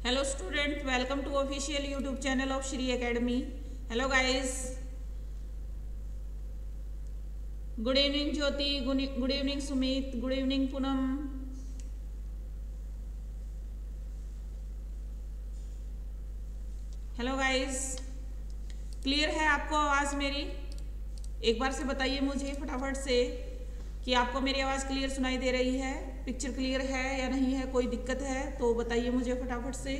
Hello student, welcome to official YouTube channel of Shri Academy. Hello guys. Good evening Jyoti, good evening Sumit, good evening Poonam. Hello guys. Clear है आपको आवाज़ मेरी? एक बार से बताइए मुझे फटाफट से कि आपको मेरी आवाज़ क्लियर सुनाई दे रही है, पिक्चर क्लियर है या नहीं है, कोई दिक्कत है तो बताइए मुझे फटाफट से।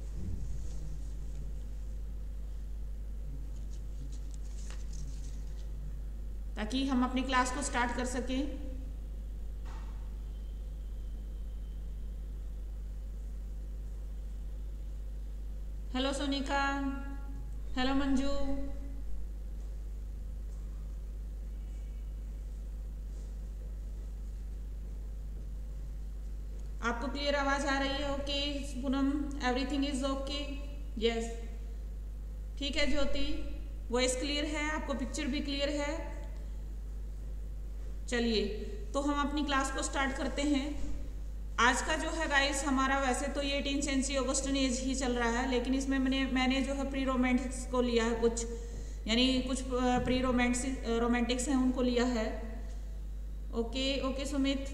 ताकि हम अपनी क्लास को स्टार्ट कर सकें। Hello Sonika, hello Manju. आपको क्लियर आवाज आ रही है? Okay Poonam, everything is okay? Yes, ठीक है ज्योति, वॉइस क्लियर है, आपको पिक्चर भी क्लियर है। चलिए तो हम अपनी क्लास को स्टार्ट करते हैं। आज का जो है गाइस हमारा, वैसे तो ये 18th सेंचुरी ऑगस्टिन एज ही चल रहा है, लेकिन इसमें मैंने जो है प्री रोमांटिक्स को लिया है, कुछ यानी कुछ प्री रोमांटिक्स हैं उनको लिया है। Okay Sumit,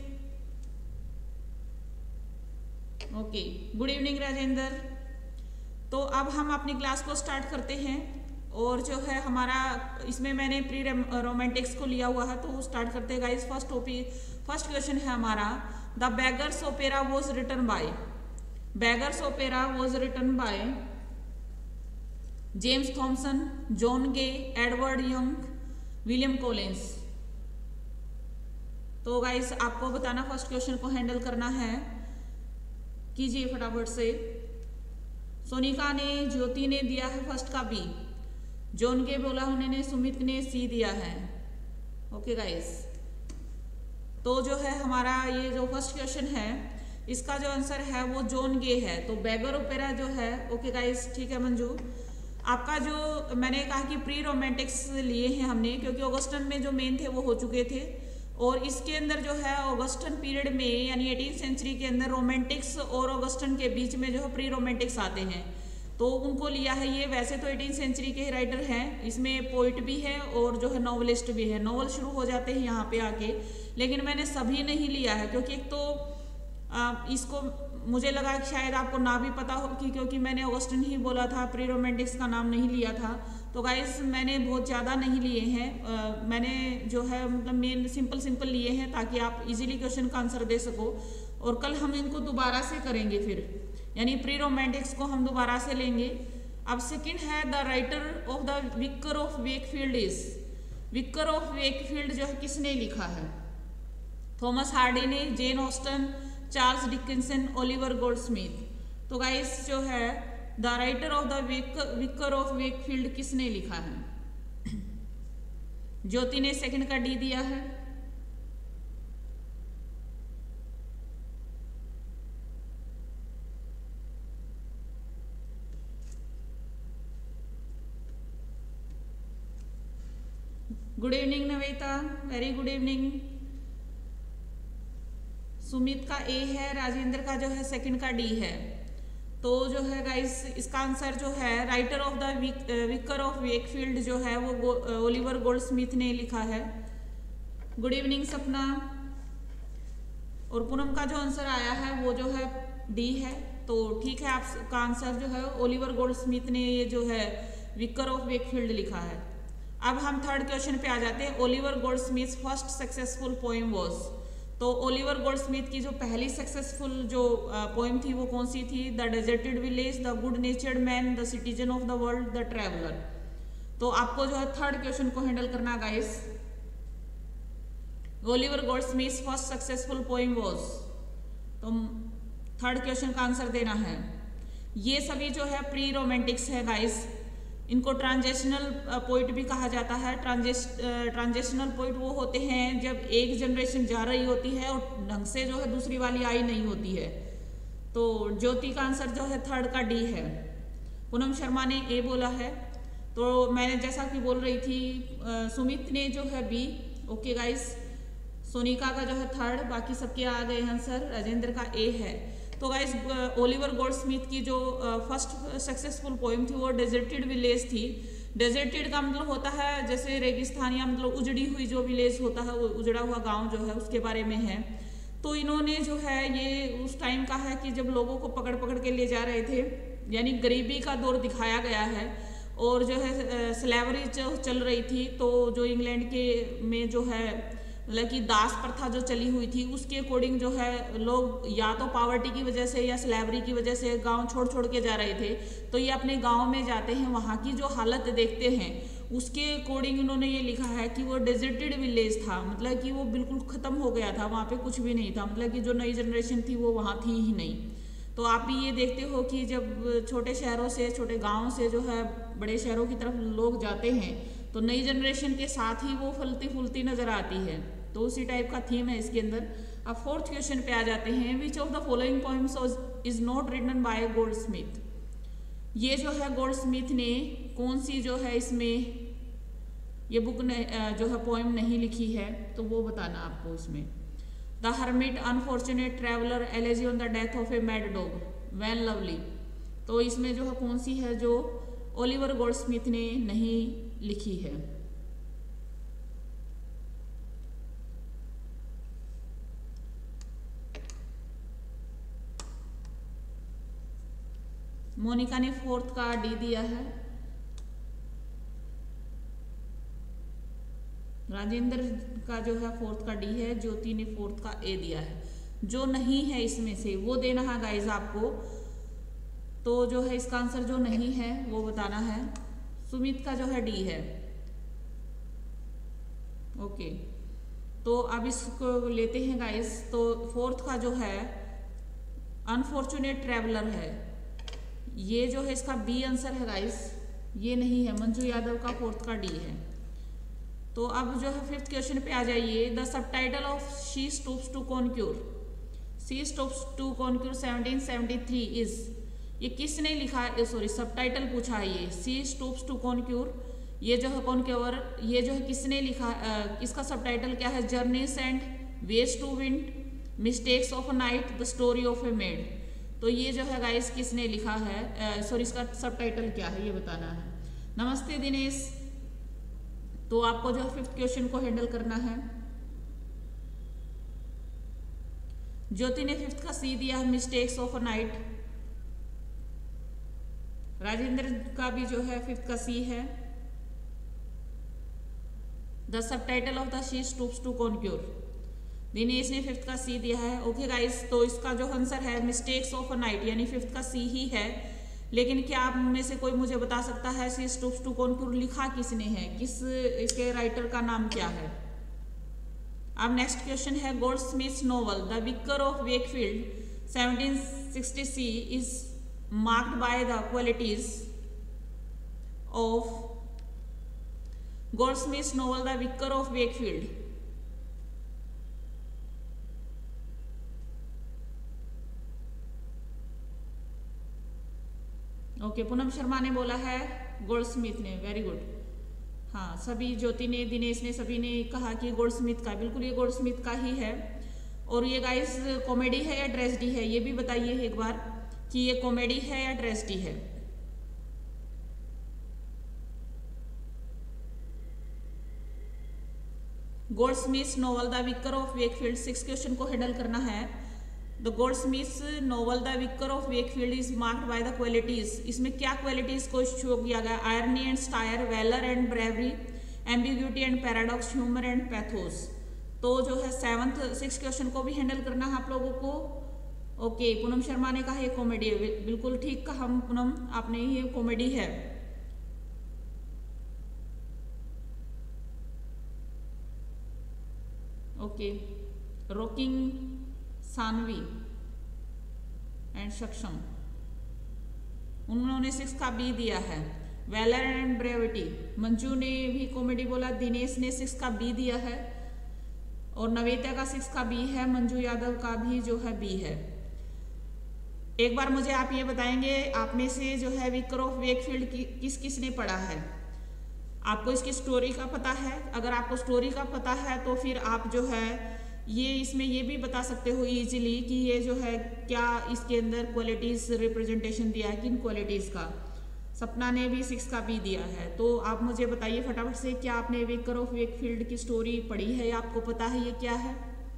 okay, good evening Rajendra. तो अब हम अपनी क्लास को स्टार्ट करते हैं और जो है हमारा इसमें मैंने प्री रोमांटिक्स को लिया हुआ है, तो स्टार्ट करते हैं गाइस। फर्स्ट क्वेश्चन है हमारा, the beggar's opera was written by. Beggar's opera was written by James Thomson, John Gay, Edward Young, William Collins. तो गाइस आपको बताना, फर्स्ट क्वेश्चन को हैंडल करना है, कीजिए फटाफट से। सोनिका ने, ज्योति ने दिया है फर्स्ट का बी, जॉन के बोला उन्होंने, सुमित ने सी दिया है। ओके गाइस, तो जो है हमारा ये जो फर्स्ट क्वेश्चन है इसका जो आंसर है वो जॉन गे है। तो बेगर ओपेरा जो है, ओके गाइस, ठीक है मंजू। आपका जो मैंने कहा कि प्री रोमांटिक्स लिए हैं हमने, क्योंकि ऑगस्टन में जो मेन थे वो हो चुके थे, और इसके अंदर जो है ऑगस्टन पीरियड में यानी 18th सेंचुरी के अंदर रोमांटिक्स और ऑगस्टन के बीच में जो है प्री रोमांटिक्स आते हैं, तो उनको लिया है ये। वैसे तो 18th सेंचुरी के राइटर हैं, इसमें पोइट भी है और जो है नॉवलिस्ट भी है, नॉवल शुरू हो जाते हैं यहाँ पे आके, लेकिन मैंने सभी नहीं लिया है क्योंकि एक तो इसको मुझे लगा कि शायद आपको ना भी पता हो, क्योंकि मैंने ऑगस्टन ही बोला था, प्री रोमांटिक्स का नाम नहीं लिया था। तो गाइस मैंने बहुत ज़्यादा नहीं लिए हैं, मैंने जो है मतलब मेन सिंपल लिए हैं ताकि आप इजीली क्वेश्चन का आंसर दे सको, और कल हम इनको दोबारा से करेंगे फिर, यानी प्री रोमांटिक्स को हम दोबारा से लेंगे। अब सेकंड है, the writer of the vicar of Wakefield is. Vicar of Wakefield जो है किसने लिखा है? थॉमस हार्डी ने, Jane Austen, Charles Dickinson, Oliver Goldsmith. तो गाइस जो है the writer of the vicar of Wakefield किसने लिखा है? ज्योति ने सेकंड का डी दिया है। Good evening Naveta, very good evening. Sumit का ए है, राजेंद्र का जो है सेकंड का डी है। तो जो है गाइस इसका आंसर जो है writer of the vicar of Wakefield जो है वो ओलिवर गोल्डस्मिथ ने लिखा है। गुड इवनिंग सपना। और पूनम का जो आंसर आया है वो जो है डी है, तो ठीक है, आपका आंसर जो है ओलिवर गोल्डस्मिथ ने ये जो है विकर ऑफ वेकफील्ड लिखा है। अब हम थर्ड क्वेश्चन पे आ जाते हैं। Oliver Goldsmith first successful poem was. तो ओलिवर गोल्डस्मिथ की जो पहली सक्सेसफुल जो पोएम थी वो कौन सी थी? The deserted village, the good natured man, the citizen of the world, the traveller. तो आपको जो है थर्ड क्वेश्चन को हैंडल करना guys. Oliver Goldsmith first successful poem was, तो थर्ड क्वेश्चन का आंसर देना है। ये सभी जो है प्री रोमांटिक्स है गाइस, इनको ट्रांजेशनल पोइट भी कहा जाता है। ट्रांजेशनल पोइट वो होते हैं जब एक जनरेशन जा रही होती है और ढंग से जो है दूसरी वाली आई नहीं होती है। तो ज्योति का आंसर जो है थर्ड का डी है। पूनम शर्मा ने ए बोला है, तो मैंने जैसा कि बोल रही थी, सुमित ने जो है बी। ओके गाइस, सोनिका का जो है थर्ड, बाकी सबके आ गए आंसर। राजेंद्र का ए है। तो गाइस ओलिवर गोल्डस्मिथ की जो फर्स्ट सक्सेसफुल पोएम थी वो डेजर्टेड विलेज थी। डेजर्टेड का मतलब होता है जैसे रेगिस्तान या मतलब उजड़ी हुई जो विलेज होता है, वो उजड़ा हुआ गांव जो है उसके बारे में है। तो इन्होंने जो है ये उस टाइम का है कि जब लोगों को पकड़ पकड़ के ले जा रहे थे, यानी गरीबी का दौर दिखाया गया है और जो है स्लेवरी जो चल रही थी। तो जो इंग्लैंड के में जो है मतलब कि दास प्रथा जो चली हुई थी उसके अकॉर्डिंग जो है लोग या तो पॉवर्टी की वजह से या स्लेवरी की वजह से गांव छोड़ छोड़ के जा रहे थे। तो ये अपने गांव में जाते हैं, वहाँ की जो हालत देखते हैं उसके अकॉर्डिंग इन्होंने ये लिखा है कि वो डेजर्टेड विलेज था, मतलब कि वो बिल्कुल ख़त्म हो गया था, वहाँ पे कुछ भी नहीं था, मतलब कि जो नई जनरेशन थी वो वहाँ थी ही नहीं। तो आप भी ये देखते हो कि जब छोटे शहरों से, छोटे गाँव से जो है बड़े शहरों की तरफ लोग जाते हैं तो नई जनरेशन के साथ ही वो फलती फूलती नजर आती है। तो उसी टाइप का थीम है इसके अंदर। अब फोर्थ क्वेश्चन पे आ जाते हैं, which of the following poems is not written by Goldsmith. ये जो है गोल्डस्मिथ ने कौन सी जो है इसमें ये बुक जो है पोएम नहीं लिखी है, तो वो बताना आपको इसमें। The hermit, unfortunate traveller, elegy on the death of a mad dog, when lovely. तो इसमें जो है कौन सी है जो ओलिवर गोल्डस्मिथ ने नहीं लिखी है। मोनिका ने फोर्थ का डी दिया है, राजेंद्र का जो है फोर्थ का डी है, ज्योति ने फोर्थ का ए दिया है। जो नहीं है इसमें से वो देना है गाइज आपको। तो जो है इसका आंसर जो नहीं है वो बताना है। सुमित का जो है डी है। ओके, तो अब इसको लेते हैं गाइज। तो फोर्थ का जो है अनफॉर्चुनेट ट्रेवलर है, ये जो है इसका बी आंसर है गाइज, ये नहीं है। मंजू यादव का फोर्थ का डी है। तो अब जो है फिफ्थ क्वेश्चन पे आ जाइए। The subtitle of she stoops to conquer, she stoops to conquer 1773 is, ये किसने लिखा, सॉरी सबटाइटल पूछा है ये, शी स्टूप्स टू कॉन्क्यूर, ये जो है कॉन्क्यूर, ये जो है किसने लिखा, इसका सबटाइटल क्या है, journeys and ways to wind, mistakes of a night, the story of a maid. तो ये जो है गाइस किसने लिखा है, सॉरी इसका सबटाइटल क्या है ये बताना है। नमस्ते दिनेश। तो आपको जो है फिफ्थ क्वेश्चन को हैंडल करना है। ज्योति ने फिफ्थ का सी दिया है, mistakes of a night. Rajendra का भी जो है फिफ्थ का सी है, the subtitle of the she stoops to conquer. Dinesh ने फिफ्थ का सी दिया है। ओके गाइस, तो इसका जो आंसर है मिस्टेक्स ऑफ अ नाइट, यानी फिफ्थ का सी ही है। लेकिन क्या आप में से कोई मुझे बता सकता है शी स्टूप्स टू कॉन्क्यूर लिखा किसने है, किस इसके राइटर का नाम क्या है। अब नेक्स्ट क्वेश्चन है, Goldsmith's novel the vicar of Wakefield 1760 is marked by the qualities of, Goldsmith's novel the vicar of Wakefield. Okay, Poonam Sharma ने बोला है गोल्डस्मिथ ने, वेरी गुड। हाँ, सभी, ज्योति ने, दिनेश ने, सभी ने कहा कि गोल्डस्मिथ का, बिल्कुल ये गोल्डस्मिथ का ही है। और ये गाइस कॉमेडी है या ट्रेजेडी है, ये भी बताइए एक बार कि ये कॉमेडी है या ट्रेजेडी है। Goldsmith's novel the vicar of Wakefield, 6 question को हैंडल करना है। The Goldsmith's novel the vicar of Wakefield is marked by the qualities, इसमें क्या क्वालिटीज को शो किया गया, irony and satire, valour and bravery, ambiguity and paradox, humour and pathos. तो जो है 6 क्वेश्चन को भी हैंडल करना है आप लोगों को। ओके, पूनम शर्मा ने कहा ये कॉमेडी है, बिल्कुल ठीक कहा पूनम आपने, ये कॉमेडी है। ओके, रॉकिंग सानवी एंड सक्षम, उन्होंने 6 का बी दिया है। वेलर एंड ब्रेविटी, मंजू ने भी कॉमेडी बोला, दिनेश ने 6 का बी दिया है और नवेता का 6 का बी है, मंजू यादव का भी जो है बी है। एक बार मुझे आप ये बताएंगे, आप में से जो है विकर ऑफ वेकफील्ड किस किस ने पढ़ा है, आपको इसकी स्टोरी का पता है? अगर आपको स्टोरी का पता है तो फिर आप जो है ये इसमें ये भी बता सकते हो इजीली कि ये जो है क्या इसके अंदर क्वालिटीज रिप्रेजेंटेशन दिया है, किन क्वालिटीज का। सपना ने भी 6 का बी दिया है। तो आप मुझे बताइए फटाफट से, क्या आपने विकर ऑफ वेकफील्ड की स्टोरी पढ़ी है या आपको पता है ये क्या है?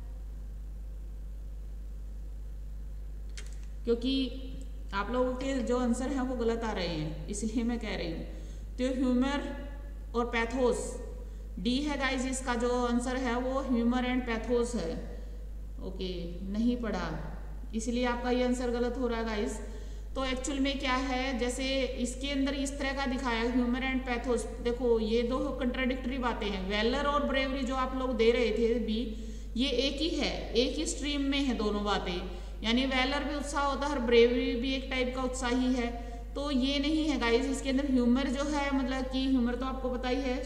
क्योंकि आप लोगों के जो आंसर हैं वो गलत आ रहे हैं, इसलिए मैं कह रही हूँ। तो ह्यूमर और पैथोस डी है गाइज, इसका जो आंसर है वो ह्यूमर एंड पैथोस है। ओके, नहीं पढ़ा इसलिए आपका ये आंसर गलत हो रहा है गाइज। तो एक्चुअल में क्या है, जैसे इसके अंदर इस तरह का दिखाया ह्यूमर एंड पैथोस, देखो ये दो कंट्राडिक्टरी बातें हैं। वेलर और ब्रेवरी जो आप लोग दे रहे थे बी, ये एक ही है, एक ही स्ट्रीम में है दोनों बातें, यानी वेलर भी उत्साह होता है और ब्रेवरी भी एक टाइप का उत्साह ही है। तो ये नहीं है गाइज, इसके अंदर ह्यूमर जो है, मतलब कि ह्यूमर तो आपको पता ही है।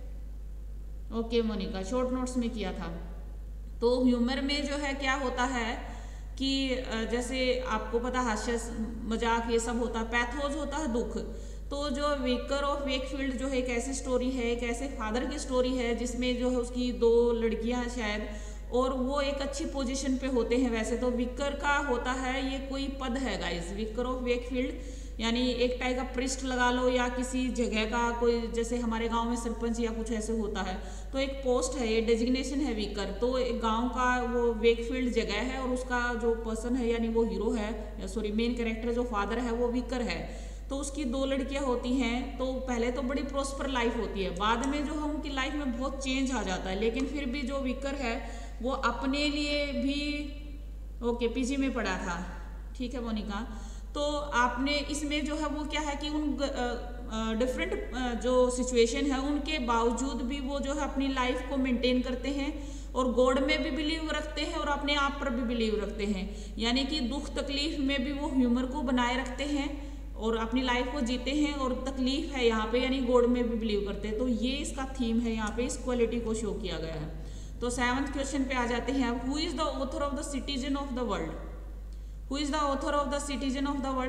ओके मोनिका, शॉर्ट नोट्स में किया था। तो ह्यूमर में जो है क्या होता है कि जैसे आपको पता हास्य मजाक ये सब होता है। पैथोज होता है दुख। तो जो विकर ऑफ वेकफील्ड जो है एक ऐसी स्टोरी है, एक ऐसे फादर की स्टोरी है जिसमें जो है उसकी 2 लड़कियां शायद, और वो एक अच्छी पोजीशन पे होते हैं। वैसे तो विकर का होता है ये कोई पद है गाइज, विकर ऑफ वेकफील्ड यानी एक टाइप का पृष्ठ लगा लो या किसी जगह का कोई, जैसे हमारे गांव में सरपंच या कुछ ऐसे होता है, तो एक पोस्ट है, ये डेजिग्नेशन है विकर। तो एक गांव का वो वेकफील्ड जगह है और उसका जो पर्सन है यानी वो हीरो है, या सॉरी मेन कैरेक्टर जो फादर है वो विकर है। तो उसकी 2 लड़कियां होती हैं। तो पहले तो बड़ी प्रॉस्पर लाइफ होती है, बाद में जो है उनकी लाइफ में बहुत चेंज आ जाता है। लेकिन फिर भी जो विकर है वो अपने लिए भी, ओके पीजी में पढ़ा था, ठीक है मोनिका। तो आपने इसमें जो है वो क्या है कि उन डिफरेंट जो सिचुएशन है उनके बावजूद भी वो जो है अपनी लाइफ को मेंटेन करते हैं और गॉड में भी बिलीव रखते हैं और अपने आप पर भी बिलीव रखते हैं। यानी कि दुख तकलीफ में भी वो ह्यूमर को बनाए रखते हैं और अपनी लाइफ को जीते हैं, और तकलीफ है यहाँ पे यानी गॉड में भी बिलीव करते हैं। तो ये इसका थीम है, यहाँ पे इस क्वालिटी को शो किया गया है। तो 7th क्वेश्चन पे आ जाते हैं आप। Who is the author of the citizen of the world? Who is the author of the citizen of the world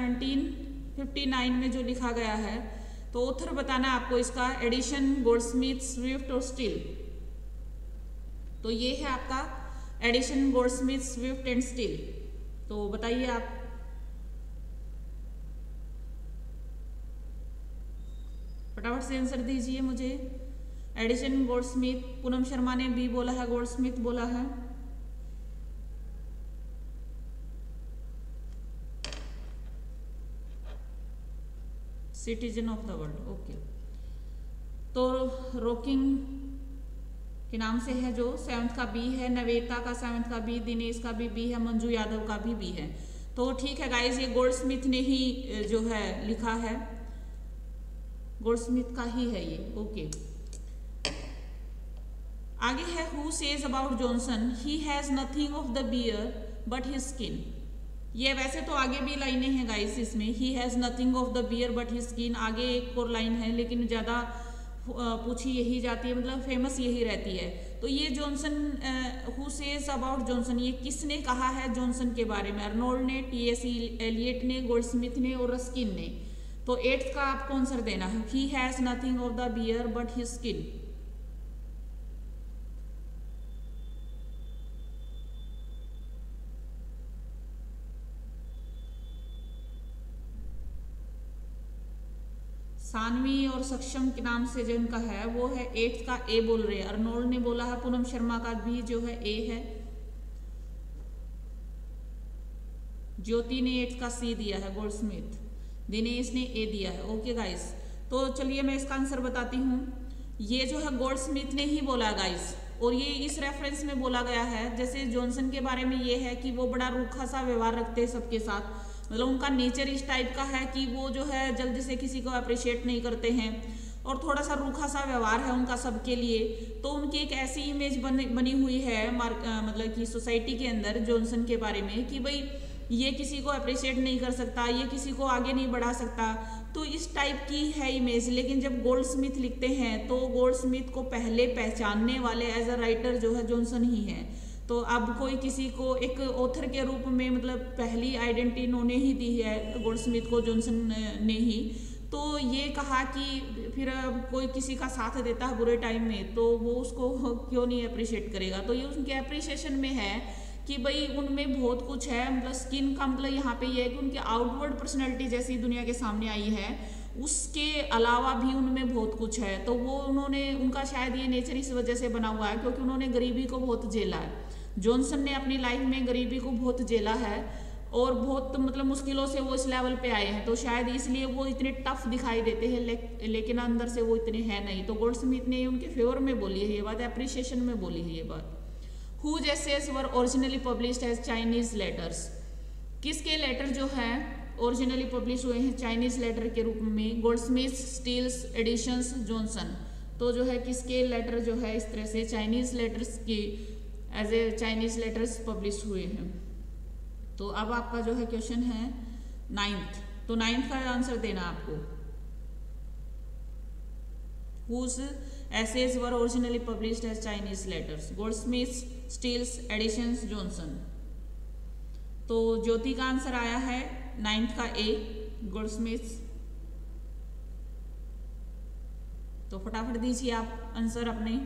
1759 में जो लिखा गया है। तो ऑथर बताना आपको इसका, एडिशन, गोल्डस्मिथ, स्विफ्ट और स्टील। तो ये है आपका Addison, Goldsmith, Swift and Steele. तो बताइए आप, फटाफट से आंसर दीजिए मुझे। एडिशन, गोल्डस्मिथ, पूनम शर्मा ने बी बोला है, गोल्डस्मिथ बोला है। Citizen of the world, okay. तो रॉकिंग के नाम से है जो 7th का बी है, नवेता का 7th का बी, दिनेश का भी बी है, मंजू यादव का भी बी है। तो ठीक है गाइज, ये गोल्डस्मिथ ने ही जो है लिखा है, गोल्डस्मिथ का ही है ये, ओके। आगे है who says about Johnson, he has nothing of the bear but his skin. ये वैसे तो आगे भी लाइनें हैं गाइस इसमें, he has nothing of the bear but his skin, आगे एक और लाइन है लेकिन ज़्यादा पूछी यही जाती है, मतलब फेमस यही रहती है। तो ये Johnson, who says about Johnson, ये किसने कहा है जॉनसन के बारे में? अर्नोल्ड ने, टी.एस. एलियट ने, गोल्डस्मिथ ने और रस्किन ने। तो 8th का आपको आंसर देना है, he has nothing of the bear but his skin. Saanvi और सक्षम के नाम से जिनका है वो है 8th का ए बोल रहे हैं, अर्नोल्ड ने बोला है, पूनम शर्मा का भी जो है ए है, ज्योति ने 8th का सी दिया है, गोल्डस्मिथ, दिनेश ने ए दिया है। ओके गाइस, तो चलिए मैं इसका आंसर बताती हूँ। ये जो है गोल्डस्मिथ ने ही बोला गाइस, और ये इस रेफरेंस में बोला गया है। जैसे जॉनसन के बारे में ये है कि वो बड़ा रूखा सा व्यवहार रखते हैं सबके साथ, मतलब उनका नेचर इस टाइप का है कि वो जो है जल्दी से किसी को अप्रिशिएट नहीं करते हैं और थोड़ा सा रूखा सा व्यवहार है उनका सबके लिए। तो उनकी एक ऐसी इमेज बनी हुई है मतलब कि सोसाइटी के अंदर जॉनसन के बारे में कि भाई ये किसी को अप्रिशिएट नहीं कर सकता, ये किसी को आगे नहीं बढ़ा सकता, तो इस टाइप की है इमेज। लेकिन जब गोल्डस्मिथ लिखते हैं तो गोल्डस्मिथ को पहले पहचानने वाले एज अ राइटर जो है जॉनसन ही है। तो अब कोई किसी को एक ऑथर के रूप में मतलब पहली आइडेंटिटी इन्होंने ही दी है गोल्डस्मिथ को, जॉनसन ने ही। तो ये कहा कि फिर कोई किसी का साथ देता है बुरे टाइम में तो वो उसको क्यों नहीं अप्रिशिएट करेगा। तो ये उनके अप्रिशिएशन में है कि भाई उनमें बहुत कुछ है, मतलब स्किन का मतलब यहाँ पे ये है कि उनकी आउटवर्ड पर्सनैलिटी जैसी दुनिया के सामने आई है, उसके अलावा भी उनमें बहुत कुछ है। तो वो उनका शायद ये नेचर इस वजह से बना हुआ है क्योंकि उन्होंने गरीबी को बहुत झेला है। जॉनसन ने अपनी लाइफ में गरीबी को बहुत झेला है और बहुत मतलब मुश्किलों से वो इस लेवल पे आए हैं, तो शायद इसलिए वो इतने टफ दिखाई देते हैं, लेकिन अंदर से वो इतने हैं नहीं। तो गोल्डस्मिथ ने उनके फेवर में बोली है ये बात, अप्रिशिएशन में बोली है ये बात। Whose essays were originally published as Chinese letters? किसके लेटर जो है ओरिजिनली पब्लिश हुए हैं चाइनीज लेटर के रूप में? Goldsmith, Steele's, Addison's, Johnson. तो जो है किसके लेटर जो है इस तरह से चाइनीज लेटर्स की as a Chinese letters publish हुए हैं। तो अब आपका जो है क्वेश्चन है 9th, तो 9th का आंसर देना आपको। Whose essays were originally published as Chinese letters? Goldsmith, Steels, Editions, Johnson। तो ज्योति का आंसर आया है 9th का A, गोल्डस्मिथ। तो फटाफट दीजिए आप आंसर अपने।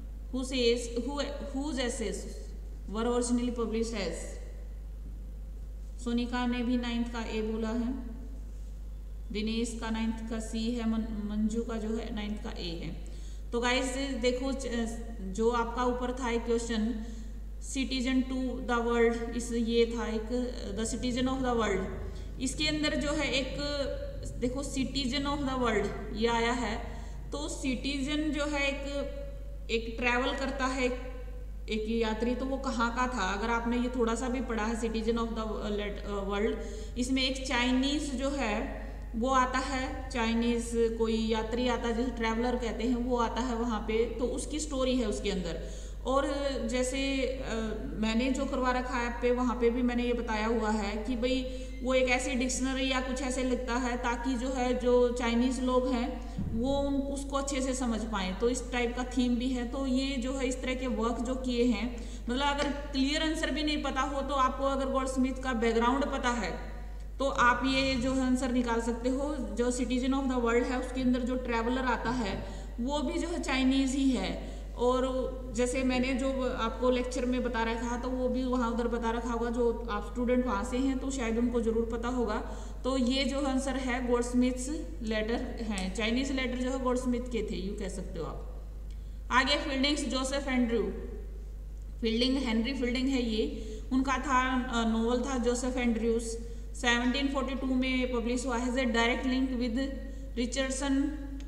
Whose essays were originally published as? Sonika ने भी 9th का A बोला है, दिनेश का 9th का C है, मंजू का जो है 9th का A है। तो गाइस देखो जो आपका ऊपर था एक question citizen to the world, इस ये था एक the citizen of the world, इसके अंदर जो है एक देखो सिटीजन ऑफ द वर्ल्ड ये आया है। तो सिटीजन जो है एक ट्रैवल करता है एक यात्री, तो वो कहाँ का था? अगर आपने ये थोड़ा सा भी पढ़ा है सिटीजन ऑफ द वर्ल्ड, इसमें एक चाइनीज जो है वो आता है, चाइनीज कोई यात्री आता है जिसे ट्रैवलर कहते हैं, वो आता है वहाँ पे, तो उसकी स्टोरी है उसके अंदर। और जैसे मैंने जो करवा रखा है पे वहाँ पे भी मैंने ये बताया हुआ है कि भाई वो एक ऐसी डिक्शनरी या कुछ ऐसे लिखता है ताकि जो है जो चाइनीज लोग हैं वो उसको अच्छे से समझ पाएँ। तो इस टाइप का थीम भी है। तो ये जो है इस तरह के वर्क जो किए हैं, मतलब अगर क्लियर आंसर भी नहीं पता हो तो आपको अगर गोल्डस्मिथ का बैकग्राउंड पता है तो आप ये जो है आंसर निकाल सकते हो। जो सिटीजन ऑफ द वर्ल्ड है उसके अंदर जो ट्रैवलर आता है वो भी जो है चाइनीज ही है। और जैसे मैंने जो आपको लेक्चर में बता रखा था तो वो भी वहाँ उधर बता रखा होगा, जो आप स्टूडेंट वहाँ से हैं तो शायद उनको जरूर पता होगा। तो ये जो आंसर है गोल्डस्मिथ्स लेटर हैं, चाइनीज लेटर जो है गोल्डस्मिथ के थे, यूँ कह सकते हो आप। आगे Fielding's Joseph Andrew, Fielding Henry Fielding है ये, उनका था नोवेल था जोसेफ एंड्रयूज, 1742 में पब्लिश हुआ है। डायरेक्ट लिंक विद रिचर्डसन,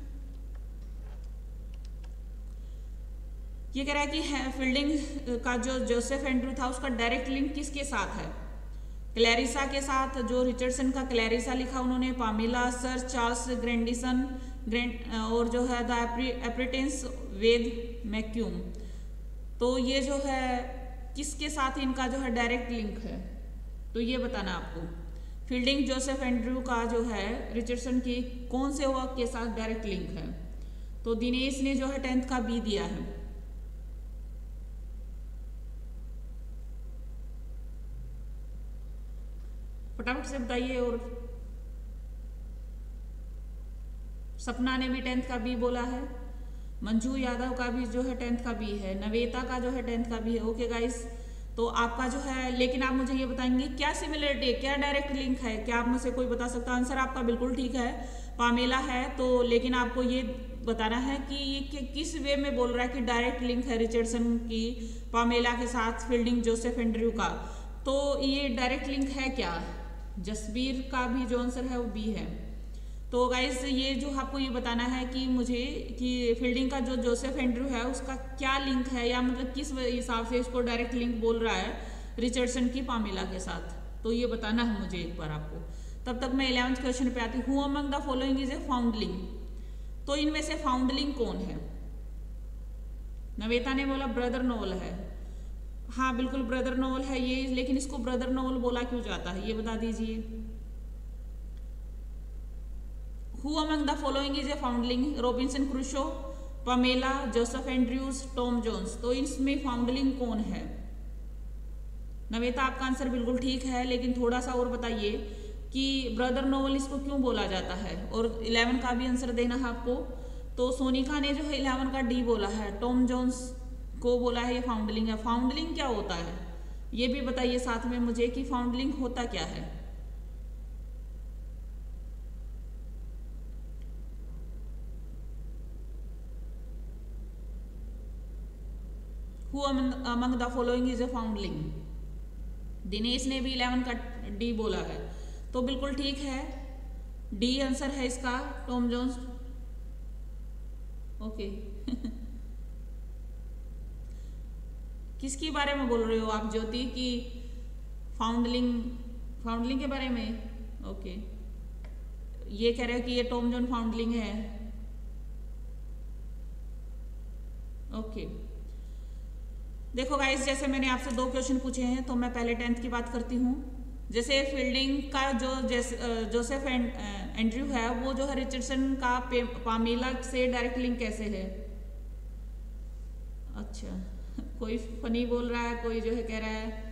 ये कह रहा है कि फील्डिंग का जो जोसेफ एंड्रयू था उसका डायरेक्ट लिंक किसके साथ है? क्लैरिसा के साथ। जो रिचर्डसन का क्लैरिसा लिखा उन्होंने, पामिला, सर चार्ल्स ग्रैंडिसन और जो है द एप्रिटेंस वेद मैक्यूम। तो ये जो है किसके साथ इनका जो है डायरेक्ट लिंक है? तो ये बताना आपको। फील्डिंग जोसेफ एंड्रयू का जो है रिचर्डसन की कौन से वर्क के साथ डायरेक्ट लिंक है? तो दिनेश ने जो है 10th का बी दिया है। फटाफट से बताइए। और सपना ने भी 10th का बी बोला है, मंजू यादव का भी जो है 10th का बी है, नवेता का जो है 10th का बी है। ओके गाइस, तो आपका जो है, लेकिन आप मुझे ये बताएंगे क्या सिमिलरिटी है, क्या डायरेक्ट लिंक है? क्या आप में से कोई बता सकता है? आंसर आपका बिल्कुल ठीक है, पामेला है। तो लेकिन आपको ये बताना है कि ये किस वे में बोल रहा है कि डायरेक्ट लिंक है रिचर्डसन की पामेला के साथ फील्डिंग जोसेफ एंड्रयू का। तो ये डायरेक्ट लिंक है क्या? जसबीर का भी जो आंसर है वो बी है। तो गाइस ये जो आपको ये बताना है कि मुझे कि फील्डिंग का जो जोसेफ एंड्रयू है उसका क्या लिंक है, या मतलब किस हिसाब से इसको डायरेक्ट लिंक बोल रहा है रिचर्डसन की पामेला के साथ, तो ये बताना है मुझे एक बार आपको। तब तक मैं 11th क्वेश्चन पे आती हूँ। Among the following is a foundling, तो इनमें से फाउंडलिंग कौन है? नवेता ने बोला ब्रदर नोवेल है। हाँ बिल्कुल ब्रदर नोवेल है ये, लेकिन इसको ब्रदर नोवेल बोला क्यों जाता है ये बता दीजिए। Who among the following is a foundling? Robinson Crusoe, Pamela, Joseph Andrews, Tom Jones. तो इसमें फाउंडलिंग कौन है? नवेता आपका आंसर बिल्कुल ठीक है, लेकिन थोड़ा सा और बताइए कि ब्रदर नोवेल इसको क्यों बोला जाता है, और 11 का भी आंसर देना है आपको। तो सोनिका ने जो है 11 का डी बोला है, टॉम जोन्स को बोला है ये फाउंडलिंग है। फाउंडलिंग क्या होता है ये भी बताइए साथ में मुझे कि फाउंडलिंग होता क्या है। Who among the following is a foundling. Dinesh ने भी 11 का डी बोला है, तो बिल्कुल ठीक है, डी आंसर है इसका, टॉम जोन्स। ओके किसके बारे में बोल रहे हो आप ज्योति, की फाउंडलिंग के बारे में? ओके, ये कह रहे हो कि ये टॉम जोन फाउंडलिंग है। ओके देखो गाइस, जैसे मैंने आपसे 2 क्वेश्चन पूछे हैं, तो मैं पहले 10th की बात करती हूँ। जैसे फील्डिंग का जो जोसेफ एंड्रयू है, वो जो है रिचर्डसन का पामेला से डायरेक्ट लिंक कैसे है? अच्छा कोई फनी बोल रहा है, कोई जो है कह रहा है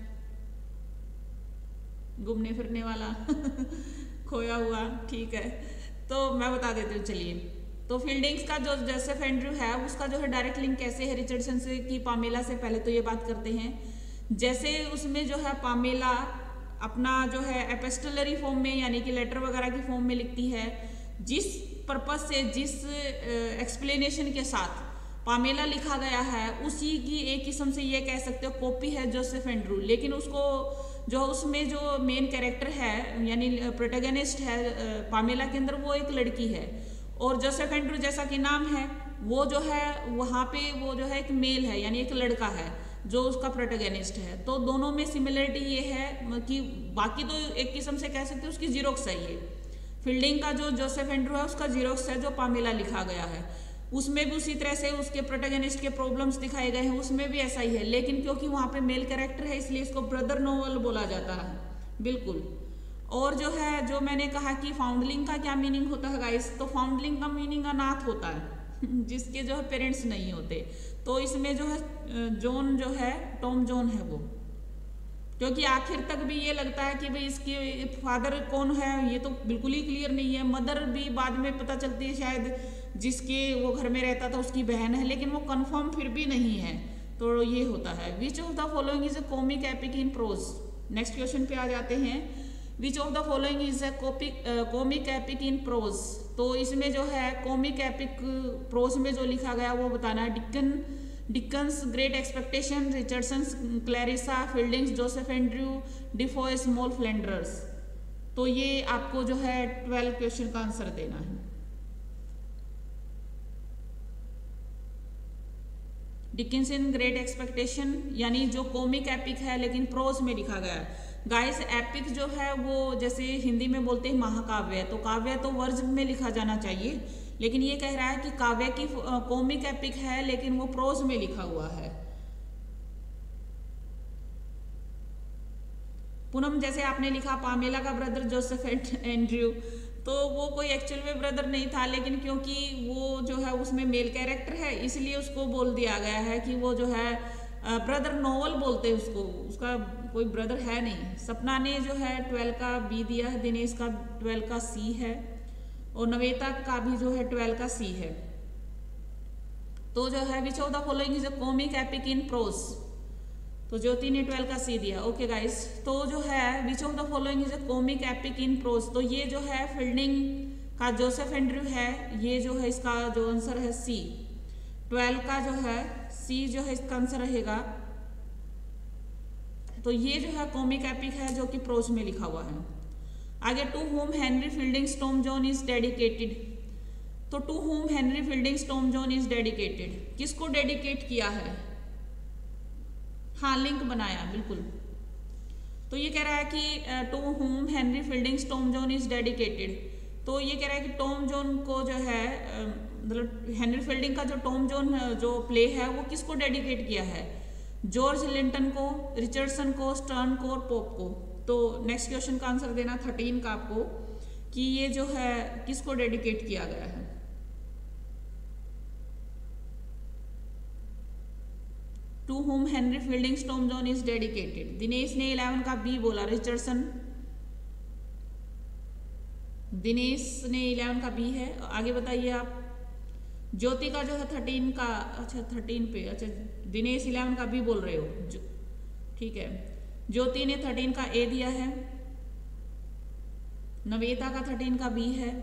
घूमने फिरने वाला खोया हुआ, ठीक है, तो मैं बता देती हूँ चलिए। तो फील्डिंग्स का जो जोसेफ एंड्रयू है, उसका जो है डायरेक्ट लिंक कैसे है रिचर्डसन से की पामेला से, पहले तो ये बात करते हैं। जैसे उसमें जो है पामेला अपना जो है एपिस्टलरी फॉर्म में यानी कि लेटर वगैरह की फॉर्म में लिखती है, जिस पर्पज से जिस एक्सप्लेनेशन के साथ पामेला लिखा गया है, उसी की एक किस्म से ये कह सकते हो कॉपी है जोसेफ एंड्रयू। लेकिन उसको जो उसमें जो मेन कैरेक्टर है यानी प्रोटैगनिस्ट है पामेला के अंदर, वो एक लड़की है, और जोसेफ एंड्रयू जैसा कि नाम है, वो जो है वहाँ पे वो जो है एक मेल है यानी एक लड़का है जो उसका प्रोटैगनिस्ट है। तो दोनों में सिमिलरिटी ये है कि बाकी तो एक किस्म से कह सकते हो उसकी जीरोक्स है। ये फील्डिंग का जो जोसेफ एंड्रयू है उसका जीरोक्स है जो पामेला लिखा गया है, उसमें भी उसी तरह से उसके प्रोटैगनिस्ट के प्रॉब्लम्स दिखाए गए हैं, उसमें भी ऐसा ही है। लेकिन क्योंकि वहाँ पे मेल कैरेक्टर है इसलिए इसको ब्रदर नोवेल बोला जाता है, बिल्कुल। और जो है जो मैंने कहा कि फाउंडलिंग का क्या मीनिंग होता है गाइस, तो फाउंडलिंग का मीनिंग अनाथ होता है जिसके जो है पेरेंट्स नहीं होते। तो इसमें जो है जॉन जो है टॉम जॉन है वो, क्योंकि आखिर तक भी ये लगता है कि भाई इसके फादर कौन है ये तो बिल्कुल ही क्लियर नहीं है। मदर भी बाद में पता चलती है शायद जिसके वो घर में रहता था उसकी बहन है, लेकिन वो कंफर्म फिर भी नहीं है। तो ये होता है। Which of the following is a comic epic in prose. Next question पे आ जाते हैं। Which of the following is a comic epic in prose. तो इसमें जो है कॉमिक एपिक प्रोज में जो लिखा गया वो बताना है। Dickens great expectation, Richardson's Clarissa, Fielding's Joseph Andrew, Defoe small Flanders. तो ये आपको जो है 12 क्वेश्चन का आंसर देना है। डिकिंसन ग्रेट एक्सपेक्टेशन यानी जो कॉमिक एपिक है लेकिन प्रोज में लिखा गया है। गाइस एपिक जो है वो जैसे हिंदी में बोलते हैं महाकाव्य, तो काव्य तो वर्ज में लिखा जाना चाहिए, लेकिन ये कह रहा है कि काव्य की कॉमिक एपिक है लेकिन वो प्रोज में लिखा हुआ है। पूनम जैसे आपने लिखा पामेला का ब्रदर जोसेफ एंड्रयू, तो वो कोई एक्चुअल में ब्रदर नहीं था, लेकिन क्योंकि वो जो है उसमें मेल कैरेक्टर है इसलिए उसको बोल दिया गया है कि वो जो है ब्रदर नोवेल बोलते हैं उसको, उसका कोई ब्रदर है नहीं। सपना ने जो है 12 का बी दिया है, दिनेश का 12 का सी है, और नवेता का भी जो है 12 का सी है। तो जो है which of the following is a comic epic in prose, तो ज्योति ने 12 का सी दिया। ओके गाइस, तो जो है which of the following is a comic epic in prose, तो ये जो है फील्डिंग का जोसेफ एंड्रयू है, ये जो है इसका जो आंसर है सी। 12 का जो है सी जो है इसका आंसर रहेगा। तो ये जो है कॉमिक एपिक है जो कि प्रोज में लिखा हुआ है। आगे to whom Henry Fielding's Tom John is dedicated. तो to whom Henry Fielding's Tom John is dedicated, किसको डेडिकेट किया है? हाँ लिंक बनाया बिल्कुल। तो ये कह रहा है कि to whom Henry Fielding's Tom John is dedicated, तो ये कह रहा है कि टॉम जॉन को जो है मतलब हेनरी फील्डिंग का जो टॉम जॉन जो प्ले है वो किसको डेडिकेट किया है? जॉर्ज लिंटन को, रिचर्डसन को, स्टर्न को और पोप को। तो नेक्स्ट क्वेश्चन का आंसर देना 13 का आपको कि ये जो है किसको डेडिकेट किया गया है। To whom Henry Fielding's Tom John is dedicated. Dinesh ने 11 का बी बोला, रिचर्डसन दिनेश ने 11 का बी है। आगे बताइए आप। ज्योति का जो है 13 का, अच्छा 13 पे, अच्छा दिनेश 11 का बी बोल रहे हो, ठीक है। ज्योति ने 13 का ए दिया है, नवेता का 13 का बी है,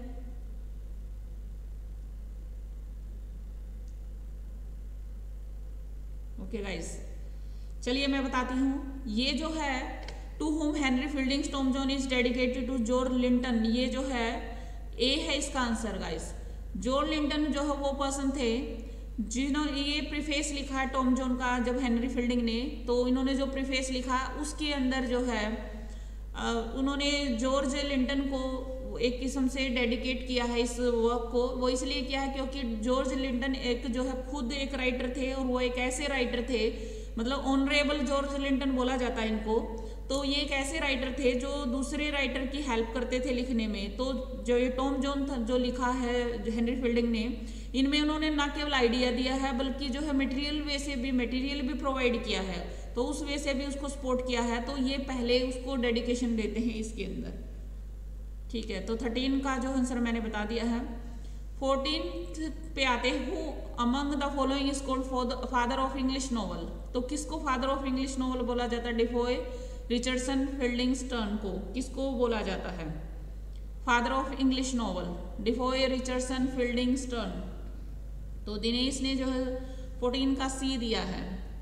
ओके गाइस। चलिए मैं बताती हूँ, ये जो है to whom Henry Fielding Tom John is dedicated to George Linton, ये जो है ए है इसका आंसर गाइस। जॉर्ज लिंटन जो है वो पर्सन थे जिन्होंने ये प्रीफेस लिखा है टॉम जॉन का, जब हेनरी फील्डिंग ने, तो इन्होंने जो प्रीफेस लिखा उसके अंदर जो है उन्होंने जॉर्ज लिंटन को एक किस्म से डेडिकेट किया है इस वर्क को। वो इसलिए किया है क्योंकि जॉर्ज लिंटन एक जो है खुद एक राइटर थे, और वो एक ऐसे राइटर थे, मतलब ऑनरेबल जॉर्ज लिंटन बोला जाता है इनको। तो ये एक ऐसे राइटर थे जो दूसरे राइटर की हेल्प करते थे लिखने में। तो जो ये टॉम जॉन जो लिखा है हेनरी फील्डिंग ने, इनमें उन्होंने ना केवल आइडिया दिया है बल्कि जो है मटेरियल भी प्रोवाइड किया है, तो उस वे से भी उसको सपोर्ट किया है। तो ये पहले उसको डेडिकेशन देते हैं इसके अंदर, ठीक है। तो 13 का जो आंसर मैंने बता दिया है। 14 पे आते हैं, among the following is called father of English novel. तो किसको फादर ऑफ इंग्लिश नॉवल बोला जाता है? डिफोए, रिचर्डसन, फील्डिंग, स्टर्न को किसको बोला जाता है father of English novel? Defoe, Richardson, Fielding, Sterne. तो दिनेश ने जो है 14 का सी दिया है।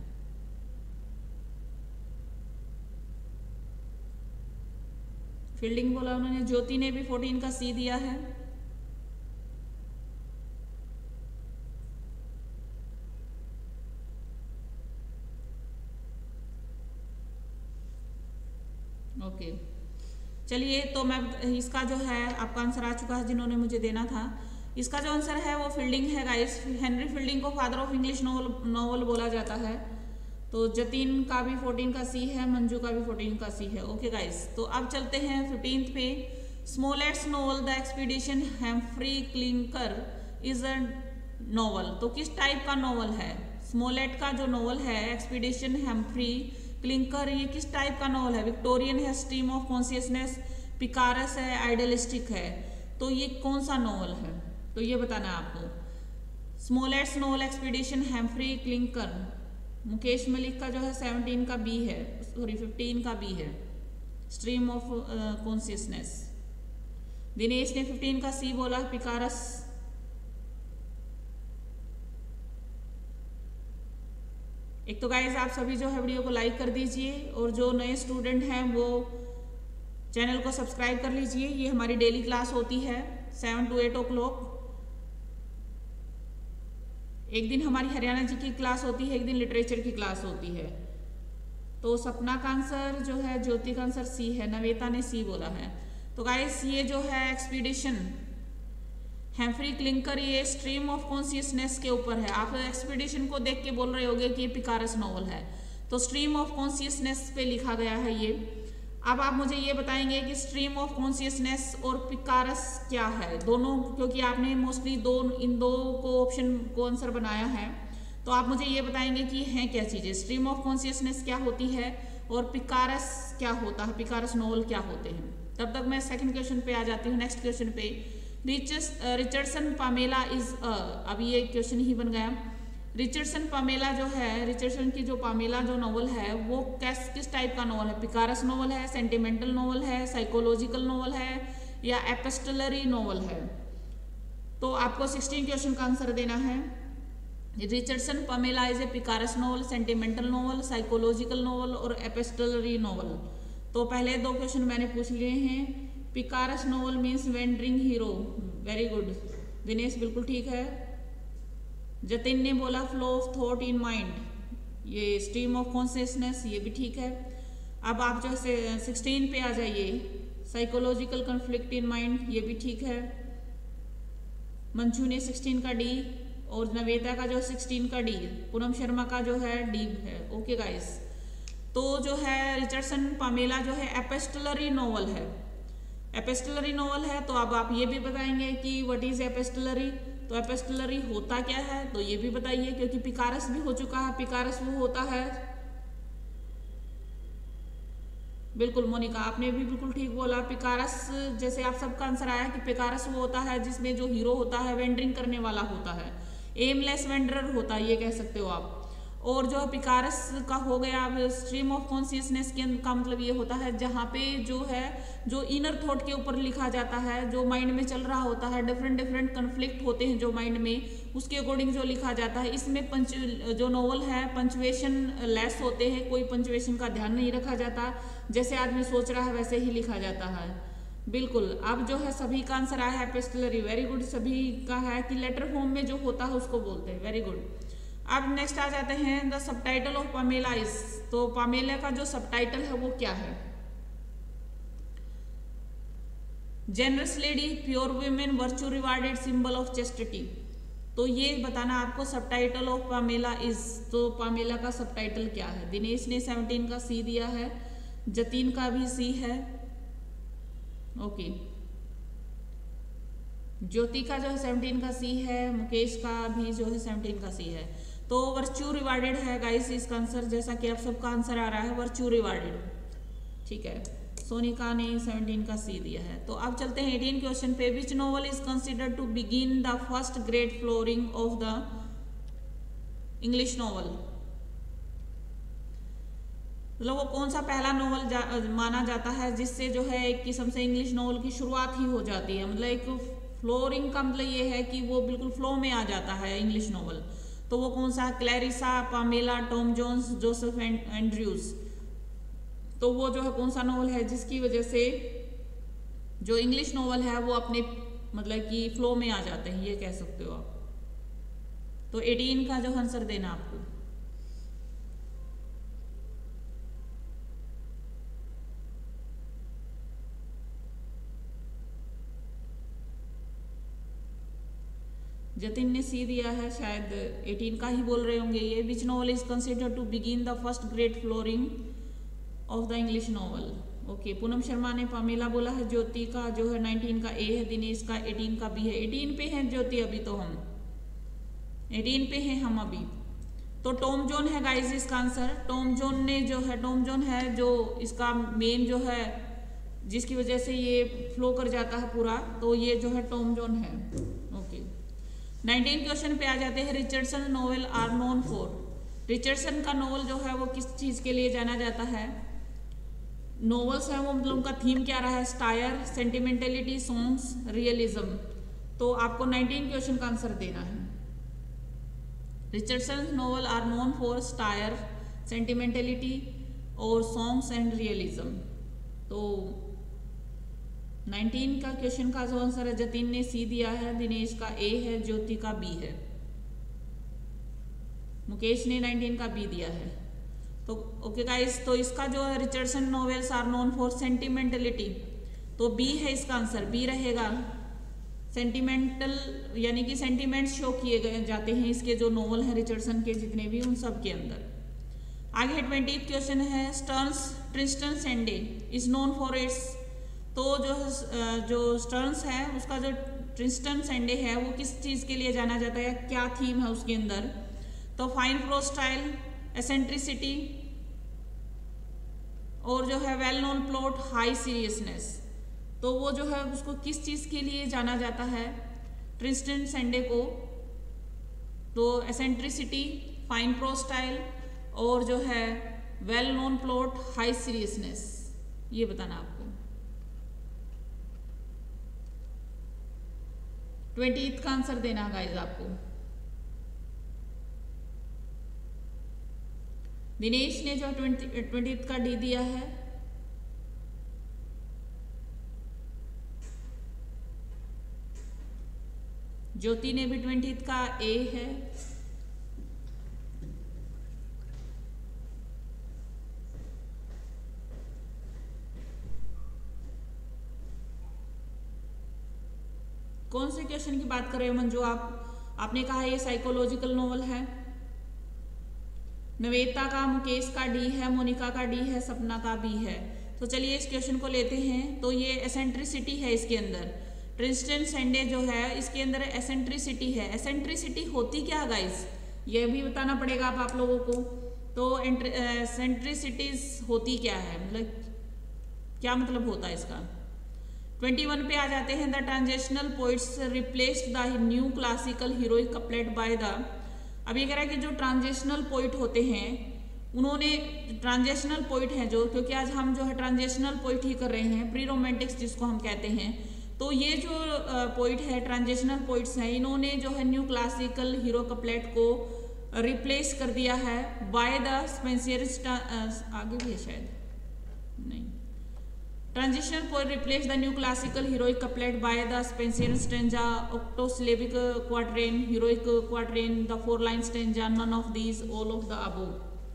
फील्डिंग बोला उन्होंने। ज्योति ने भी 14 का सी दिया है। ओके चलिए, तो मैं इसका जो है आपका आंसर आ चुका है जिन्होंने मुझे देना था। इसका जो आंसर है वो फील्डिंग है गाइस। हेनरी फील्डिंग को फादर ऑफ इंग्लिश नॉवल बोला जाता है। तो जतीन का भी 14 का सी है, मंजू का भी 14 का सी है। ओके गाइस, तो अब चलते हैं 15th पे। Smollett's novel the expedition Humphry Clinker is a novel. तो किस टाइप का नॉवल है? स्मोलेट का जो नॉवल है एक्सपीडिशन हेम्फ्री क्लिंकर, ये किस टाइप का नॉवल है? विक्टोरियन है, स्ट्रीम ऑफ कॉन्शियसनेस, पिकारस है, आइडियलिस्टिक है। तो ये कौन सा नॉवल है? तो ये बताना है आपको। Smollett's novel expedition Humphry Clinker. Mukesh Malik का जो है 17 का बी है, सॉरी 15 का बी है, स्ट्रीम ऑफ कॉन्शियसनेस। दिनेश ने 15 का सी बोला, पिकारस। एक तो गाइस आप सभी जो है वीडियो को लाइक कर दीजिए, और जो नए स्टूडेंट हैं वो चैनल को सब्सक्राइब कर लीजिए। ये हमारी डेली क्लास होती है 7 to 8 o'clock। एक दिन हमारी हरियाणा जी की क्लास होती है, एक दिन लिटरेचर की क्लास होती है। तो सपना का आंसर जो है, ज्योति का आंसर सी है, नवेता ने सी बोला है। तो गाइस ये जो है एक्सपीडिशन हेम्फ्री क्लिंकर, ये स्ट्रीम ऑफ कॉन्शियसनेस के ऊपर है। आप एक्सपीडिशन को देख के बोल रहे होगे कि ये पिकारस नॉवल है, तो स्ट्रीम ऑफ कॉन्शियसनेस पे लिखा गया है ये। अब आप मुझे ये बताएंगे कि स्ट्रीम ऑफ कॉन्शियसनेस और पिकारस क्या है दोनों, क्योंकि आपने मोस्टली इन दो को ऑप्शन को आंसर बनाया है। तो आप मुझे ये बताएंगे कि हैं क्या चीज़ें, स्ट्रीम ऑफ कॉन्शियसनेस क्या होती है और पिकारस क्या होता है, पिकारस नॉवल क्या होते हैं। तब तक मैं सेकंड क्वेश्चन पे आ जाती हूँ। नेक्स्ट क्वेश्चन पे, रिचर्डसन पामेला इज अब ये क्वेश्चन ही बन गया। रिचर्डसन पामेला जो है, रिचर्डसन की जो पामेला जो नॉवल है वो किस टाइप का नॉवल है? पिकारस नॉवल है, सेंटिमेंटल नॉवल है, साइकोलॉजिकल नॉवल है, या एपिस्टलरी नॉवल है? तो आपको 16 क्वेश्चन का आंसर देना है। Richardson Pamela is a picaresque novel, sentimental novel, psychological novel और एपिस्टलरी नॉवल। तो पहले 2 क्वेश्चन मैंने पूछ लिए हैं। Picaresque novel means wandering hero, very good Dinesh, बिल्कुल ठीक है। जतिन ने बोला flow of thought in mind, ये स्ट्रीम ऑफ कॉन्शियसनेस, ये भी ठीक है। अब आप जो है 16 पे आ जाइए, साइकोलॉजिकल कॉन्फ्लिक्ट इन माइंड, ये भी ठीक है। मंजू ने 16 का डी, और नवेता का जो 16 का डी, पूनम शर्मा का जो है डी है। ओके गाइस, तो जो है रिचर्डसन पामेला जो है एपिस्टलरी नॉवल है, एपिस्टलरी नॉवल है। तो अब आप ये भी बताएंगे कि व्हाट इज एपिस्टलरी, तो एपिस्टलरी होता क्या है, तो ये भी बताइए, क्योंकि पिकारस भी हो चुका है। पिकारस वो होता है बिल्कुल मोनिका, आपने भी बिल्कुल ठीक बोला। पिकारस, जैसे आप सबका आंसर आया कि पिकारस वो होता है जिसमें जो हीरो होता है वेंडरिंग करने वाला होता है, एमलेस वेंडरर होता है, ये कह सकते हो आप। और जो पिकारस का हो गया, स्ट्रीम ऑफ कॉन्शियसनेस का मतलब ये होता है जहाँ पे जो है जो इनर थॉट के ऊपर लिखा जाता है, जो माइंड में चल रहा होता है, डिफरेंट डिफरेंट कन्फ्लिक्ट होते हैं जो माइंड में, उसके अकॉर्डिंग जो लिखा जाता है। इसमें जो नॉवल है पंचुएशन लेस होते हैं, कोई पंचुएशन का ध्यान नहीं रखा जाता, जैसे आदमी सोच रहा है वैसे ही लिखा जाता है। बिल्कुल, अब जो है सभी का आंसर आया है एपिस्टलरी, वेरी गुड। सभी का है कि लेटर फॉर्म में जो होता है उसको बोलते हैं, वेरी गुड। अब नेक्स्ट आ जाते हैं the subtitle of Pamela is. तो पामेला का जो सबटाइटल है वो क्या है? Generous lady, pure women, virtue rewarded, symbol of chastity. तो ये बताना आपको सबटाइटल ऑफ पामेला इज। तो पामेला का सबटाइटल क्या है? दिनेश ने 17 का सी दिया है, जतीन का भी सी है, ओके। ज्योति का जो है 17 का सी है, मुकेश का भी जो है 17 का सी है। तो वर्च्यू रिवार्डेड है गाइस इसका आंसर, जैसा कि आप सबका आंसर आ रहा है वर्च्यू रिवार्डेड, ठीक है। सोनिका ने 17 का सी दिया है। तो अब चलते हैं 18 क्वेश्चन पे। Which novel is considered to begin the first great flowering of the English novel? मतलब वो कौन सा पहला नॉवल माना जाता है जिससे जो है एक किस्म से इंग्लिश नॉवल की शुरुआत ही हो जाती है। मतलब एक फ्लोरिंग का मतलब ये है कि वो बिल्कुल फ्लो में आ जाता है इंग्लिश नॉवल। तो वो कौन सा? Clarissa, Pamela, Tom Jones, Joseph Andrews. तो वो जो है कौन सा नॉवल है जिसकी वजह से जो इंग्लिश नॉवल है वो अपने मतलब कि फ्लो में आ जाते हैं, ये कह सकते हो आप। तो 18 का जो आंसर देना आपको। जतिन ने सी दिया है, शायद 18 का ही बोल रहे होंगे ये। Which novel is considered to begin the first great flowering of the English novel? Okay, Poonam Sharma ने पामेला बोला है। ज्योति का जो है 19 का ए है, दिनेश का 18 का बी है। 18 पे है ज्योति, अभी तो हम 18 पे हैं हम अभी। तो टॉम जोन है गाइस इसका आंसर। टॉम जोन ने जो है, टॉम जोन है जो इसका मेन जो है जिसकी वजह से ये फ्लो कर जाता है पूरा, तो ये जो है टॉम जोन है, ओके। 19 क्वेश्चन पे आ जाते हैं। Richardson novel are known for. Richardson का नॉवल जो है वो किस चीज के लिए जाना जाता है? नॉवेल्स है वो, मतलब उनका थीम क्या रहा है? Satire, sentimentality, songs, realism. तो आपको 19 क्वेश्चन का आंसर देना है। Richardson novel are known for satire, sentimentality और सॉन्ग्स एंड रियलिज्म। तो 19 का क्वेश्चन का जो आंसर है, जतिन ने सी दिया है, दिनेश का ए है, ज्योति का बी है, मुकेश ने 19 का बी दिया है। तो ओके गाइस, तो इसका जो है Richardson novels are known for sentimentality, तो बी है इसका आंसर, बी रहेगा। सेंटिमेंटल यानी कि सेंटिमेंट्स शो किए गए जाते हैं इसके जो नॉवल है रिचर्डसन के जितने भी, उन सब के अंदर। आगे 20 क्वेश्चन है। Tristram Shandy is known for its. तो जो स्टर्न्स है उसका जो ट्रिस्टन सैंडे है वो किस चीज के लिए जाना जाता है, क्या थीम है उसके अंदर? तो फाइन प्रोज स्टाइल, एसेंट्रिसिटी और जो है well known plot, high seriousness. तो वो जो है उसको किस चीज के लिए जाना जाता है ट्रिस्टन सैंडे को? तो एसेंट्रिसिटी, फाइन प्रोज स्टाइल और जो है well known plot, high seriousness, ये बताना आपको। 20th का आंसर देना गाइस आपको। दिनेश ने जो 20th का डी दिया है, ज्योति ने भी 20th का ए है, कौन से क्वेश्चन की बात कर रहे हो मंजू आप? आपने कहा ये साइकोलॉजिकल नॉवल है। नवेता का, मुकेश का डी है, मोनिका का डी है, सपना का बी है। तो चलिए इस क्वेश्चन को लेते हैं। तो ये एसेंट्रिसिटी है इसके अंदर। ट्रिस्टन सैंडे जो है इसके अंदर एसेंट्रिसिटी है। एसेंट्रिसिटी होती क्या गाइस, ये भी बताना पड़ेगा आप लोगों को। तो एसेंट्रिसिटीज होती क्या है, मतलब क्या मतलब होता है इसका। 21 पे आ जाते हैं। The transitional poets replaced the new classical heroic couplet by the. अब ये कह रहा है कि जो ट्रांजेशनल पोइट होते हैं उन्होंने, ट्रांजेशनल पोइट हैं जो, क्योंकि आज हम जो है ट्रांजेशनल पोइट ही कर रहे हैं, प्री रोमांटिक्स जिसको हम कहते हैं, तो ये जो पोइट है ट्रांजेशनल पोइट्स हैं, इन्होंने जो है न्यू क्लासिकल हीरो कपलेट को रिप्लेस कर दिया है बाय द स्पेंसियरिस्ट। आगे भी है शायद, नहीं। Transitional poet replace the new classical heroic couplet by the Spenserian stanza, octosyllabic quatrain, heroic quatrain, the 4 line stanza, none of these, all of the above.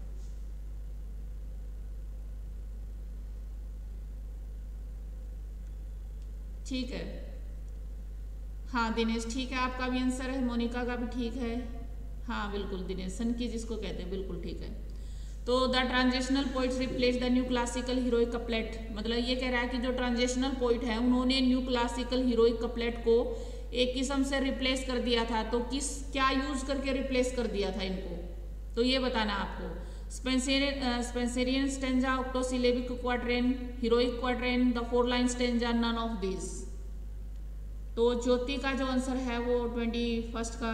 ठीक है, हाँ दिनेश ठीक है, आपका भी आंसर है, मोनिका का भी ठीक है, हाँ बिल्कुल दिनेश, सन की जिसको कहते हैं, बिल्कुल ठीक है। तो the transitional poets replace the new classical heroic couplet, मतलब ये कह रहा है कि जो ट्रांजेशनल पोइट है उन्होंने न्यू क्लासिकल हीरोइक कपलेट को एक किस्म से रिप्लेस कर दिया था। तो क्या यूज करके रिप्लेस कर दिया था इनको, तो ये बताना आपको। Spenserian stanza, octosyllabic quatrain, heroic quatrain, the 4 line stanza, none of this. तो ज्योति का जो आंसर है वो 21 का,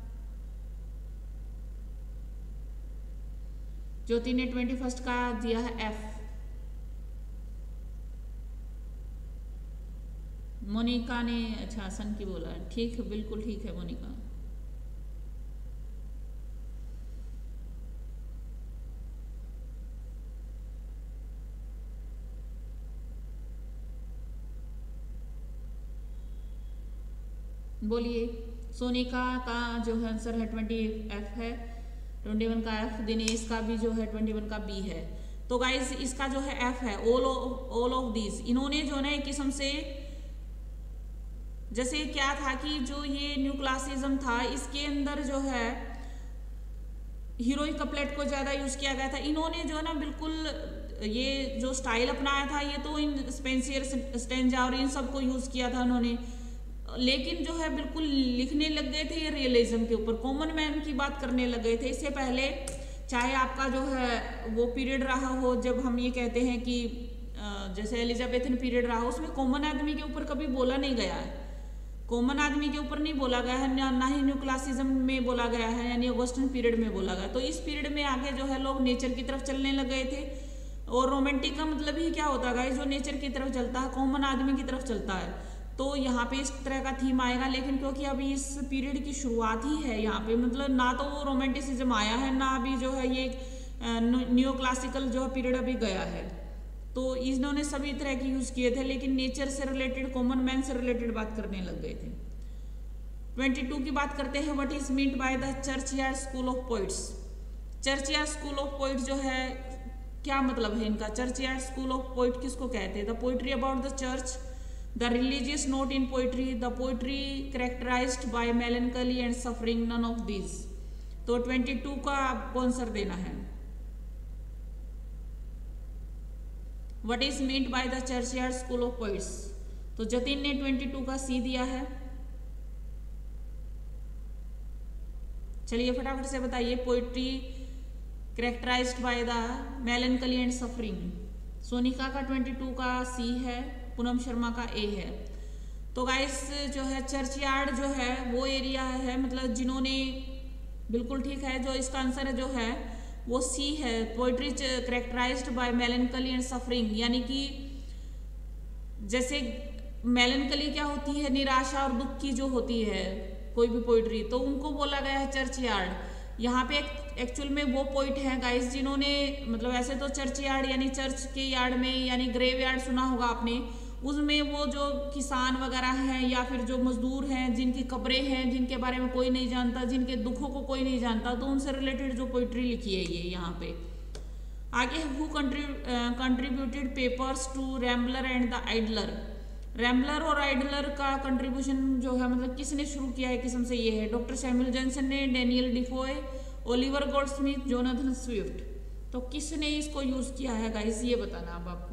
ज्योति ने 21 का दिया है F। मोनिका ने अच्छा सन की बोला, ठीक है बिल्कुल ठीक है मोनिका। बोलिए, सोनिका का जो है आंसर है 20F है, 21 का F, दिनेश का भी जो है 21 का B है। तो गाइस इसका जो है F है, ऑल ऑफ दिस। इन्होंने जो है एक किस्म से, जैसे क्या था कि जो ये न्यू क्लासिज्म था इसके अंदर जो है हीरोइक कपलेट को ज्यादा यूज किया गया था। इन्होंने जो है ना बिल्कुल ये जो स्टाइल अपनाया था ये तो इन स्पेंसियर स्टेंजा और इन सबको यूज किया था उन्होंने, लेकिन जो है बिल्कुल लिखने लग गए थे ये रियलिज्म के ऊपर, कॉमन मैन की बात करने लग गए थे। इससे पहले चाहे आपका जो है वो पीरियड रहा हो जब हम ये कहते हैं कि जैसे एलिजाबेथन पीरियड रहा हो, उसमें कॉमन आदमी के ऊपर कभी बोला नहीं गया है, कॉमन आदमी के ऊपर नहीं बोला गया है, ना ही न्यू क्लासिज्म में बोला गया है, यानी ऑगस्टिन पीरियड में बोला गया। तो इस पीरियड में आगे जो है लोग नेचर की तरफ चलने लग गए थे, और रोमांटिक का मतलब ही क्या होता है, जो नेचर की तरफ चलता है, कॉमन आदमी की तरफ चलता है। तो यहाँ पे इस तरह का थीम आएगा, लेकिन क्योंकि अभी इस पीरियड की शुरुआत ही है यहाँ पे, मतलब ना तो वो रोमांटिसिज्म आया है, ना अभी जो है ये न्यू क्लासिकल जो है पीरियड अभी गया है। तो इन्होंने सभी तरह के यूज किए थे, लेकिन नेचर से रिलेटेड, कॉमन मैन से रिलेटेड बात करने लग गए थे। 22 की बात करते हैं। What is meant by the churchyard school of poets. Churchyard school of poets जो है क्या मतलब है इनका, चर्चयार्ड स्कूल ऑफ पोइट किसको कहते हैं? The poetry about the church, the religious note in poetry, the poetry characterized by melancholy and suffering, none of these। तो 22 का आपको आंसर देना है। What is meant by the churchyard school of poets? तो जतिन ने 22 का C दिया है। चलिए फटाफट से बताइए, poetry characterized by the melancholy and suffering। Sonika का 22 का C है, पूनम शर्मा का A है। तो गाइस जो है चर्चयार्ड जो है वो एरिया है, मतलब जिन्होंने, बिल्कुल ठीक है, जो इसका आंसर जो है वो C है। Poetry characterized by melancholy and suffering, यानी कि जैसे मेलनकली क्या होती है, निराशा और दुख की जो होती है कोई भी पोइट्री, तो उनको बोला गया है चर्चयार्ड। यहाँ पे एक्चुअल में वो पोइट हैं गाइस जिन्होंने, मतलब ऐसे तो चर्चयार्ड यानी चर्च के यार्ड में, यानी ग्रेव यार्ड सुना होगा आपने, उसमें वो जो किसान वगैरह हैं या फिर जो मजदूर हैं जिनकी कब्रें हैं, जिनके बारे में कोई नहीं जानता, जिनके दुखों को कोई नहीं जानता, तो उनसे रिलेटेड जो पोइट्री लिखी है ये यहाँ पे। आगे who contributed papers to Rambler and the Idler. Rambler और आइडलर का कंट्रीब्यूशन जो है, मतलब किसने शुरू किया है किस्म से, ये है डॉक्टर सैमुअल जॉनसन ने, Daniel Defoe, Oliver Goldsmith, Jonathan Swift. तो किसने इसको यूज किया है गाइस, ये बताना अब आपको।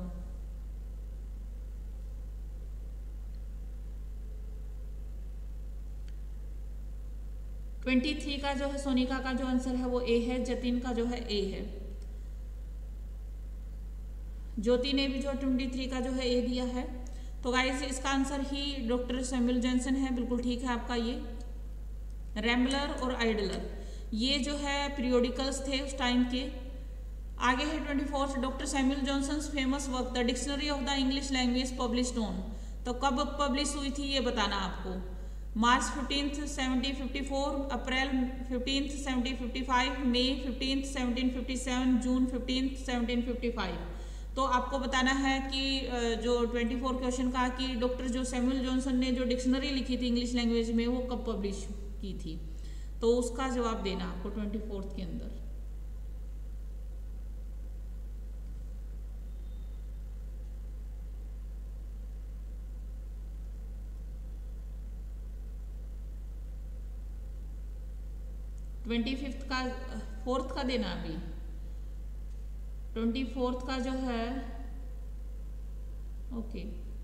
तो 23 का जो है सोनिका का जो आंसर है वो A है, जतिन का जो है A है। ज्योति ने भी जो 23 का जो है ए दिया है। तो गाइस इसका आंसर ही डॉक्टर सैमुअल जॉनसन है, बिल्कुल ठीक है आपका ये। रैम्बलर और आइडलर ये जो है पीरियोडिकल्स थे उस टाइम के। आगे है 24 doctor Samuel Johnson's famous work the dictionary of the English language published on. तो कब पब्लिश हुई थी ये बताना आपको। मार्च 15, 1754, अप्रैल 15, 1755, मई 15, 1757, जून 15, 1755। तो आपको बताना है कि जो 24 क्वेश्चन का कि डॉक्टर जो सैमुअल जॉनसन ने जो डिक्शनरी लिखी थी इंग्लिश लैंग्वेज में वो कब पब्लिश की थी, तो उसका जवाब देना आपको 24 के अंदर। फोर्थ का देना अभी। 24 का जो है ओके,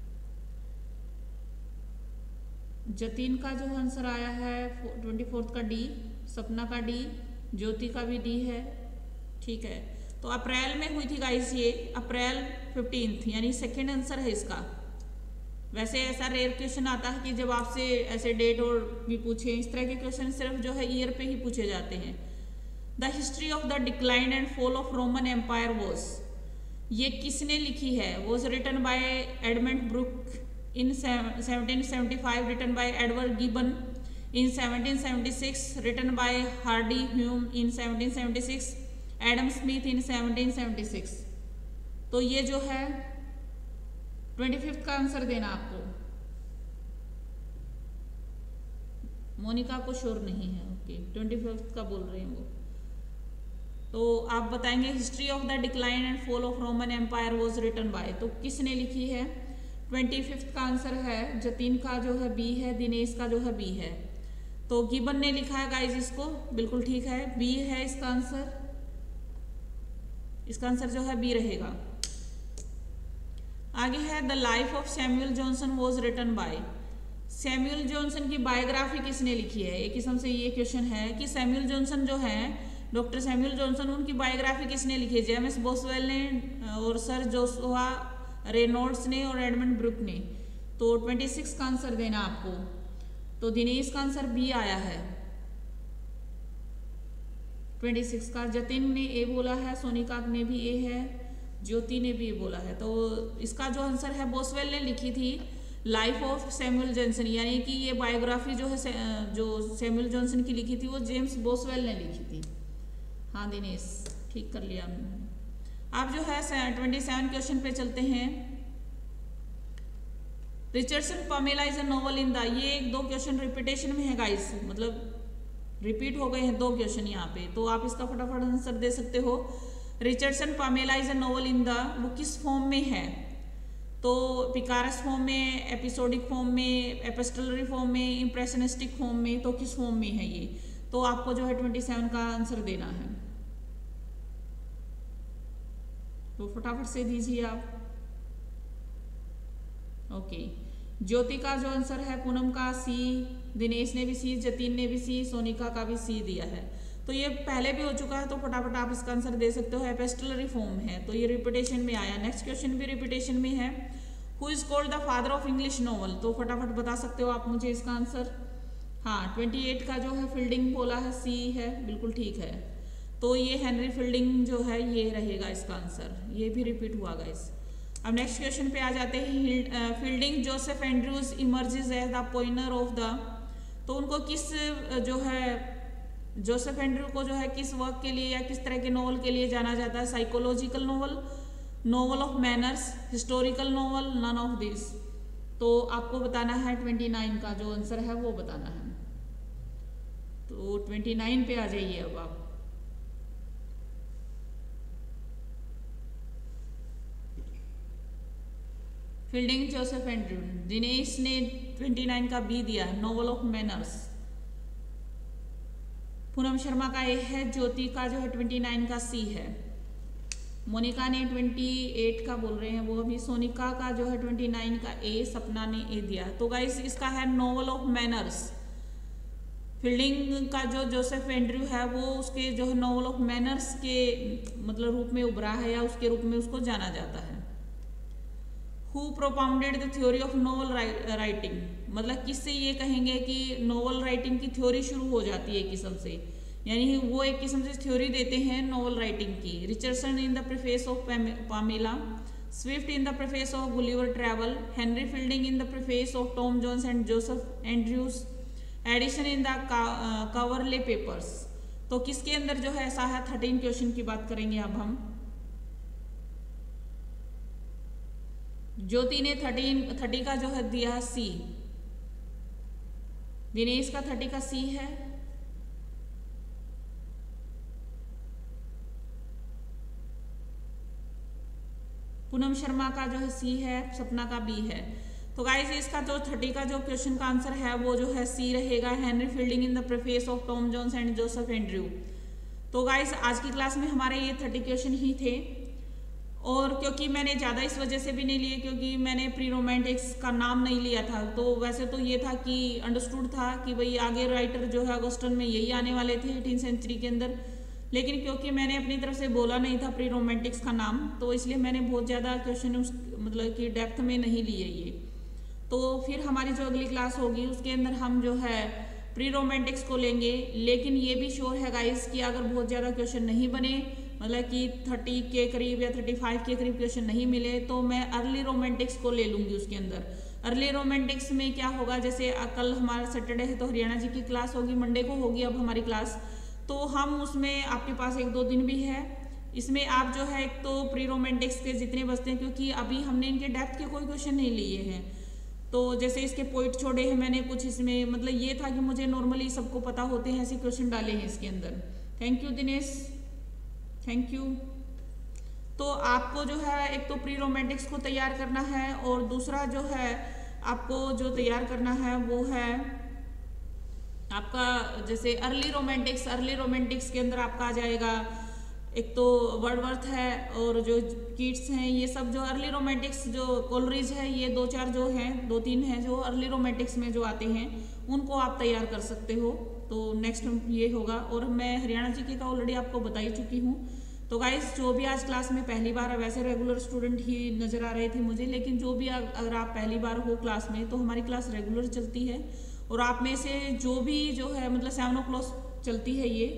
जतीन का जो आंसर आया है 24 का डी, सपना का डी, ज्योति का भी डी है, ठीक है। तो अप्रैल में हुई थी गाइस ये, अप्रैल 15 यानी सेकेंड आंसर है इसका। वैसे ऐसा रेयर क्वेश्चन आता है कि जब आपसे ऐसे डेट और भी पूछे, इस तरह के क्वेश्चन सिर्फ जो है ईयर पे ही पूछे जाते हैं। The history of the decline and fall of Roman empire was, ये किसने लिखी है? Was written by Edmund Burke in 1775, written by Edward Gibbon in 1776, written by Hardy Hume in 1776, Adam Smith in 1776। तो ये जो है 25 का आंसर देना आपको। मोनिका को श्योर नहीं है, ओके 25 का बोल रहे हैं वो। तो आप बताएंगे history of the decline and fall of Roman empire was written by, तो किसने लिखी है? 25 का आंसर है, जतीन का जो है बी है, दिनेश का जो है बी है। तो गिबन ने लिखा है गाइज इसको, बिल्कुल ठीक है, बी है इसका आंसर। इसका आंसर जो है बी रहेगा। आगे है the life of Samuel Johnson was written by, Samuel Johnson की बायोग्राफी किसने लिखी है? एक किस्म से ये क्वेश्चन है कि सैमुअल जॉनसन जो है, डॉक्टर सैमुअल जॉनसन, उनकी बायोग्राफी किसने लिखी है? जेम्स बोसवेल ने और सर जोशुआ रेनॉल्ड्स ने और एडमंड ब्रुक ने। तो 26 का आंसर देना आपको। तो दिनेश का आंसर बी आया है 26 का। जतिन ने ए बोला है, सोनिका ने भी ए है, ज्योति ने भी बोला है। तो इसका जो आंसर है, बोसवेल ने लिखी थी लाइफ ऑफ सैमुअल जॉनसन, यानी कि ये बायोग्राफी जो है जो सैमुअल जॉनसन की लिखी थी वो जेम्स बोसवेल ने लिखी थी। हाँ दिनेश, ठीक कर लिया हमने। अब जो है 27 क्वेश्चन पे चलते हैं। Richardson Pamela is a novel in the, ये एक दो क्वेश्चन रिपीटेशन में है गाइस, मतलब रिपीट हो गए हैं दो क्वेश्चन यहाँ पे, तो आप इसका फटाफट आंसर दे सकते हो। Richardson Pamela is a novel in the, वो किस फॉर्म में है? तो पिकारस फॉर्म में, एपिसोडिक फॉर्म में, एपिस्टलरी फॉर्म में, इंप्रेशनिस्टिक फॉर्म में, तो किस फॉर्म में है ये? तो आपको जो है 27 का आंसर देना है, तो फटाफट से दीजिए आप। ओके, ज्योति का जो आंसर है, पूनम का सी, दिनेश ने भी सी, जतीन ने भी सी, सोनिका का भी सी दिया है। तो ये पहले भी हो चुका है, तो फटाफट आप इसका आंसर दे सकते हो। एपिस्टलरी फॉर्म है, तो ये रिपीटेशन में आया। नेक्स्ट क्वेश्चन भी रिपीटेशन में है। Who is called the father of English novel, तो फटाफट बता सकते हो आप मुझे इसका आंसर। हाँ, 28 का जो है फील्डिंग बोला है, सी है, बिल्कुल ठीक है। तो ये हेनरी फील्डिंग जो है ये रहेगा इसका आंसर, ये भी रिपीट हुआ गाइस। अब नेक्स्ट क्वेश्चन पे आ जाते हैं। Fielding Joseph Andrews emerges as the pioneer of the, तो उनको किस जो है जोसेफ एंड्रू को जो है किस वर्क के लिए या किस तरह के नॉवल के लिए जाना जाता है? Psychological novel, novel of manners, historical novel, none of this. तो आपको बताना है 29 का जो आंसर है वो बताना है। तो 29 पे आ जाइए अब आप। फील्डिंग जोसेफ एंड्रू, दिनेश ने 29 का बी दिया है, novel of manners. Poonam Sharma का ए है, ज्योति का जो है 29 का सी है, मोनिका ने 28 का बोल रहे हैं वो अभी, सोनिका का जो है 29 का ए, सपना ने ए दिया। तो गाइस इसका है नॉवल ऑफ मैनर्स। फील्डिंग का जो जोसेफ एंड्रू है वो उसके जो है नॉवल ऑफ मैनर्स के मतलब रूप में उभरा है या उसके रूप में उसको जाना जाता है। Who propounded the theory of novel writing, मतलब किससे ये कहेंगे कि नोवेल राइटिंग की थ्योरी शुरू हो जाती है एक किस्म से, यानी वो एक किस्म से थ्योरी देते हैं नोवेल राइटिंग की। Richardson in the preface of Pamela, Swift in the preface of Gulliver travel, Henry Fielding in the preface of Tom Jones and Joseph Andrews, Addison in the Coverley papers. तो किसके अंदर जो है ऐसा है, 13 question की बात करेंगे अब हम। ज्योति ने 30 का जो है दिया है सी, दिनेश का 30 का सी है, पूनम शर्मा का जो है सी है, सपना का बी है। तो गाइस इसका जो 30 का जो क्वेश्चन का आंसर है वो जो है सी रहेगा, Henry Fielding in the preface of Tom Jones and Joseph Andrew. तो गाइस आज की क्लास में हमारे ये 30 क्वेश्चन ही थे, और क्योंकि मैंने ज़्यादा इस वजह से भी नहीं लिए क्योंकि मैंने प्री रोमांटिक्स का नाम नहीं लिया था। तो वैसे तो ये था कि अंडरस्टूड था कि भाई आगे राइटर जो है ऑगस्टन में यही आने वाले थे 18वीं सेंचुरी के अंदर, लेकिन क्योंकि मैंने अपनी तरफ से बोला नहीं था प्री रोमांटिक्स का नाम, तो इसलिए मैंने बहुत ज़्यादा क्वेश्चन मतलब कि डेप्थ में नहीं लिए ये। तो फिर हमारी जो अगली क्लास होगी उसके अंदर हम जो है प्री रोमांटिक्स को लेंगे, लेकिन ये भी श्योर है गाइस कि अगर बहुत ज़्यादा क्वेश्चन नहीं बने, मतलब कि 30 के करीब या 35 के करीब क्वेश्चन नहीं मिले, तो मैं अर्ली रोमांटिक्स को ले लूँगी उसके अंदर। अर्ली रोमांटिक्स में क्या होगा, जैसे कल हमारा सैटरडे है तो हरियाणा जी की क्लास होगी, मंडे को होगी अब हमारी क्लास, तो हम उसमें आपके पास 1-2 दिन भी है, इसमें आप जो है एक तो प्री रोमांटिक्स के जितने बचते हैं, क्योंकि अभी हमने इनके डेप्थ के कोई क्वेश्चन नहीं लिए हैं, तो जैसे इसके पॉइंट छोड़े हैं मैंने कुछ, इसमें मतलब ये था कि मुझे नॉर्मली सबको पता होते हैं ऐसे क्वेश्चन डाले हैं इसके अंदर। Thank you Dinesh, thank you. तो आपको जो है एक तो प्री रोमांटिक्स को तैयार करना है, और दूसरा जो है आपको जो तैयार करना है वो है आपका जैसे अर्ली रोमांटिक्स के अंदर आपका आ जाएगा एक तो वर्डवर्थ है और जो कीट्स हैं, ये सब जो अर्ली रोमांटिक्स जो कोलरिज है, ये 2-4 जो हैं 2-3 हैं जो अर्ली रोमांटिक्स में जो आते हैं उनको आप तैयार कर सकते हो। तो नेक्स्ट ये होगा, और मैं हरियाणा जी के का ऑलरेडी आपको बता ही चुकी हूँ। तो गाइस जो भी आज क्लास में पहली बार, वैसे रेगुलर स्टूडेंट ही नज़र आ रहे थे मुझे, लेकिन जो भी अगर आप पहली बार हो क्लास में तो हमारी क्लास रेगुलर चलती है, और आप में से जो भी जो है मतलब 7 o'clock चलती है ये।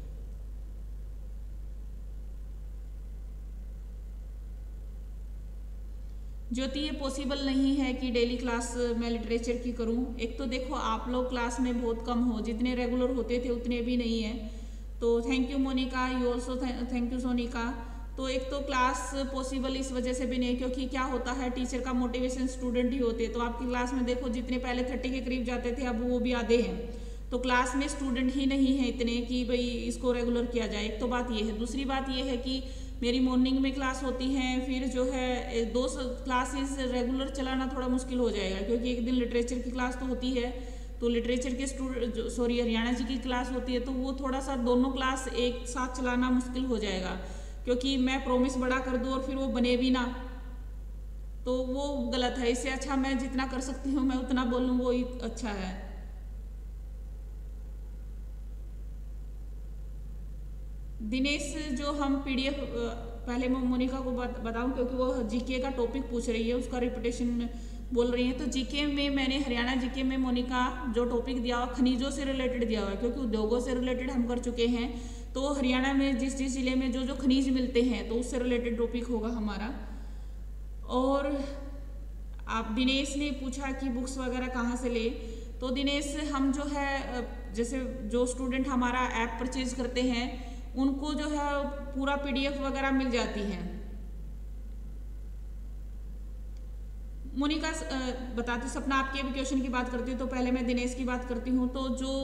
ज्योति ये पॉसिबल नहीं है कि डेली क्लास मैं लिटरेचर की करूं। एक तो देखो आप लोग क्लास में बहुत कम हो, जितने रेगुलर होते थे उतने भी नहीं है। तो thank you Monika, you also thank you Sonika. तो एक तो क्लास पॉसिबल इस वजह से भी नहीं है क्योंकि क्या होता है टीचर का मोटिवेशन स्टूडेंट ही होते हैं। तो आपकी क्लास में देखो जितने पहले 30 के करीब जाते थे अब वो भी आधे हैं, तो क्लास में स्टूडेंट ही नहीं है इतने कि भाई इसको रेगुलर किया जाए। एक तो बात ये है, दूसरी बात ये है कि मेरी मॉर्निंग में क्लास होती हैं, फिर जो है 2 क्लासेस रेगुलर चलाना थोड़ा मुश्किल हो जाएगा क्योंकि एक दिन लिटरेचर की क्लास तो होती है, तो लिटरेचर के हरियाणा जी की क्लास होती है, तो वो थोड़ा सा दोनों क्लास एक साथ चलाना मुश्किल हो जाएगा क्योंकि मैं प्रॉमिस बड़ा कर दूँ और फिर वो बने भी ना, तो वो गलत है। इससे अच्छा मैं जितना कर सकती हूँ मैं उतना बोलूँ, वो ही अच्छा है। दिनेश जो हम पीडीएफ पहले मैं मोनिका को बताऊं क्योंकि वो जीके का टॉपिक पूछ रही है, उसका रिपीटेशन बोल रही है। तो जीके में मैंने हरियाणा जीके में मोनिका जो टॉपिक दिया हुआ खनिजों से रिलेटेड दिया हुआ है, क्योंकि उद्योगों से रिलेटेड हम कर चुके हैं। तो हरियाणा में जिस जिस जिले में जो जो खनिज मिलते हैं तो उससे रिलेटेड टॉपिक होगा हमारा। और आप दिनेश ने पूछा कि बुक्स वगैरह कहाँ से ले, तो दिनेश हम जो है जैसे जो स्टूडेंट हमारा ऐप परचेज करते हैं उनको जो है पूरा पीडीएफ वगैरह मिल जाती है। मोनिका बताती, सपना आपके भी क्वेश्चन की बात करती हूँ तो पहले मैं दिनेश की बात करती हूँ। तो जो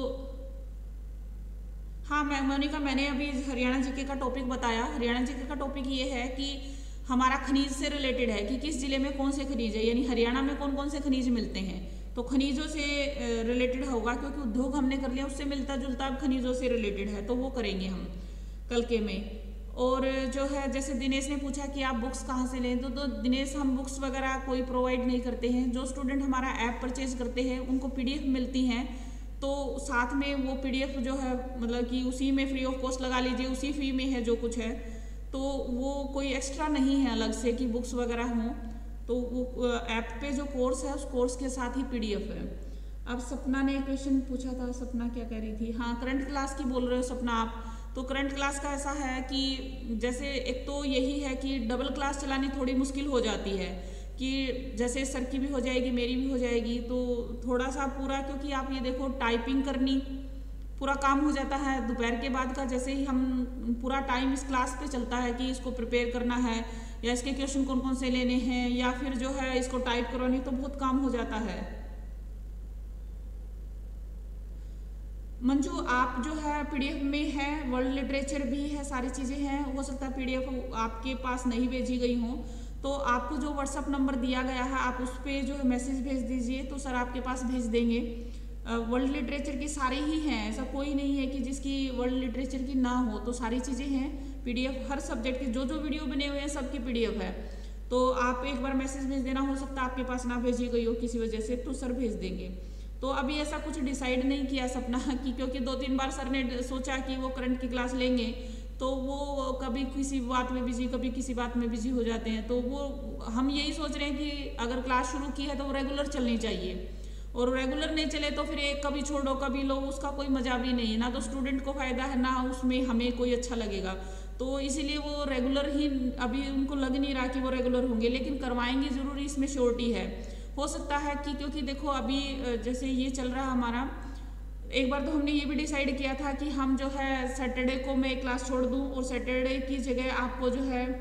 हाँ मैं मोनिका मैंने अभी हरियाणा जीके का टॉपिक बताया। हरियाणा जीके का टॉपिक ये है कि हमारा खनिज से रिलेटेड है कि किस जिले में कौन से खनिज है, यानी हरियाणा में कौन कौन से खनिज मिलते हैं। तो खनिजों से रिलेटेड होगा क्योंकि उद्योग हमने कर लिया, उससे मिलता जुलता खनिजों से रिलेटेड है, तो वो करेंगे हम कल के में। और जो है जैसे दिनेश ने पूछा कि आप बुक्स कहाँ से लें, तो दिनेश हम बुक्स वगैरह कोई प्रोवाइड नहीं करते हैं। जो स्टूडेंट हमारा ऐप परचेज करते हैं उनको पीडीएफ मिलती हैं, तो साथ में वो पीडीएफ जो है मतलब कि उसी में फ्री ऑफ कॉस्ट लगा लीजिए, उसी फी में है जो कुछ है, तो वो कोई एक्स्ट्रा नहीं है अलग से कि बुक्स वगैरह हों। तो वो ऐप पे जो कोर्स है उस कोर्स के साथ ही PDF है। अब सपना ने क्वेश्चन पूछा था, सपना क्या कह रही थी? हाँ, करंट क्लास की बोल रहे हो सपना आप। तो करंट क्लास का ऐसा है कि जैसे एक तो यही है कि डबल क्लास चलानी थोड़ी मुश्किल हो जाती है कि जैसे सर की भी हो जाएगी, मेरी भी हो जाएगी, तो थोड़ा सा पूरा, क्योंकि आप ये देखो टाइपिंग करनी पूरा काम हो जाता है दोपहर के बाद का। जैसे ही हम पूरा टाइम इस क्लास पे चलता है कि इसको प्रिपेयर करना है या इसके क्वेश्चन कौन कौन से लेने हैं या फिर जो है इसको टाइप करवानी, तो बहुत काम हो जाता है। मंजू आप जो है PDF में है, वर्ल्ड लिटरेचर भी है, सारी चीज़ें हैं। हो सकता है PDF आपके पास नहीं भेजी गई हो, तो आपको जो व्हाट्सअप नंबर दिया गया है आप उस पर जो है मैसेज भेज दीजिए, तो सर आपके पास भेज देंगे। वर्ल्ड लिटरेचर की सारी ही हैं, ऐसा कोई नहीं है कि जिसकी वर्ल्ड लिटरेचर की ना हो, तो सारी चीज़ें हैं PDF हर सब्जेक्ट की, जो जो वीडियो बने हुए हैं सबकी PDF है। तो आप एक बार मैसेज भेज देना, हो सकता है आपके पास ना भेजी गई हो किसी वजह से, तो सर भेज देंगे। तो अभी ऐसा कुछ डिसाइड नहीं किया सपना कि, क्योंकि 2-3 बार सर ने सोचा कि वो करंट की क्लास लेंगे, तो वो कभी किसी बात में बिजी, कभी किसी बात में बिजी हो जाते हैं। तो वो हम यही सोच रहे हैं कि अगर क्लास शुरू की है तो वो रेगुलर चलनी चाहिए, और रेगुलर नहीं चले तो फिर एक कभी छोड़ो कभी लो, उसका कोई मजा भी नहीं है, ना तो स्टूडेंट को फायदा है ना उसमें हमें कोई अच्छा लगेगा। तो इसीलिए वो रेगुलर ही, अभी उनको लग नहीं रहा कि वो रेगुलर होंगे, लेकिन करवाएंगे जरूरी, इसमें श्योरिटी है। हो सकता है कि क्योंकि देखो अभी जैसे ये चल रहा है हमारा, एक बार तो हमने ये भी डिसाइड किया था कि हम जो है सैटरडे को मैं एक क्लास छोड़ दूं और सैटरडे की जगह आपको जो है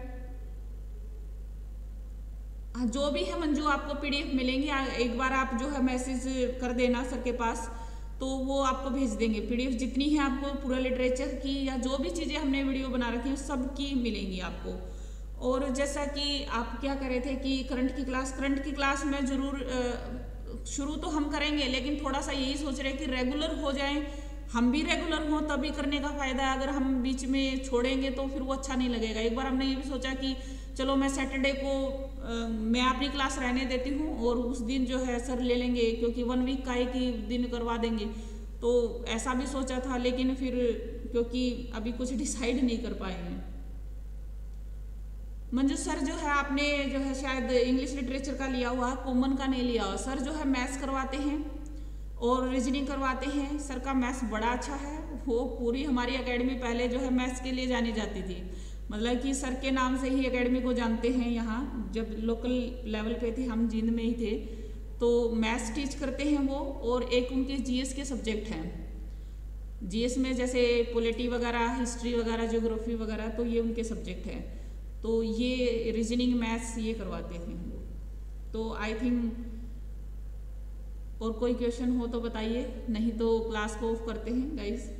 जो भी है मंजू आपको PDF मिलेंगे। एक बार आप जो है मैसेज कर देना सर के पास, तो वो आपको भेज देंगे PDF जितनी है आपको पूरा लिटरेचर की या जो भी चीज़ें हमने वीडियो बना रखी हैं सब की मिलेंगी आपको। और जैसा कि आप क्या कर रहे थे कि करंट की क्लास में जरूर शुरू तो हम करेंगे, लेकिन थोड़ा सा यही सोच रहे हैं कि रेगुलर हो जाए, हम भी रेगुलर हों, तभी करने का फायदा है। अगर हम बीच में छोड़ेंगे तो फिर वो अच्छा नहीं लगेगा। एक बार हमने ये भी सोचा कि चलो मैं सैटरडे को मैं अपनी क्लास रहने देती हूँ और उस दिन जो है सर ले लेंगे, क्योंकि 1 वीक का एक ही दिन करवा देंगे, तो ऐसा भी सोचा था। लेकिन फिर क्योंकि अभी कुछ डिसाइड नहीं कर पाए हैं। मंजू सर जो है आपने जो है शायद इंग्लिश लिटरेचर का लिया हुआ, कॉमन का नहीं लिया हुआ। सर जो है मैथ्स करवाते हैं और रीजनिंग करवाते हैं। सर का मैथ्स बड़ा अच्छा है, वो पूरी हमारी एकेडमी पहले जो है मैथ्स के लिए जानी जाती थी, मतलब कि सर के नाम से ही एकेडमी को जानते हैं। यहाँ जब लोकल लेवल पे थे, हम जींद में ही थे, तो मैथ्स टीच करते हैं वो। और एक उनके GS के सब्जेक्ट हैं, GS में जैसे पॉलिटी वगैरह, हिस्ट्री वगैरह, ज्योग्राफी वगैरह, तो ये उनके सब्जेक्ट हैं। तो ये रीजनिंग मैथ्स ये करवाते थे वो। तो आई थिंक और कोई क्वेश्चन हो तो बताइए, नहीं तो क्लास को ऑफ करते हैं गाइस।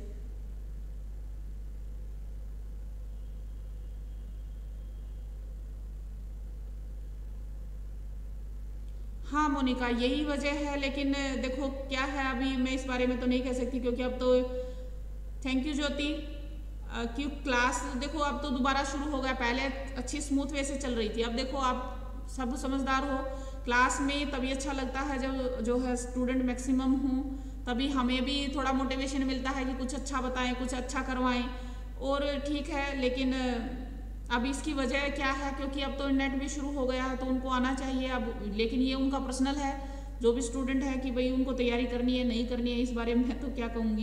हाँ मोनिका, यही वजह है, लेकिन देखो क्या है, अभी मैं इस बारे में तो नहीं कह सकती, क्योंकि अब तो थैंक यू ज्योति, क्यों क्लास देखो अब तो दोबारा शुरू हो गया। पहले अच्छी स्मूथ वे से चल रही थी, अब देखो आप सब समझदार हो, क्लास में तभी अच्छा लगता है जब जो है स्टूडेंट मैक्सिमम हों, तभी हमें भी थोड़ा मोटिवेशन मिलता है कि कुछ अच्छा बताएं, कुछ अच्छा करवाएं। और ठीक है, लेकिन अब इसकी वजह क्या है, क्योंकि अब तो नेट भी शुरू हो गया है, तो उनको आना चाहिए अब। लेकिन ये उनका पर्सनल है, जो भी स्टूडेंट है कि भाई उनको तैयारी करनी है नहीं करनी है, इस बारे में तो क्या कहूँगी।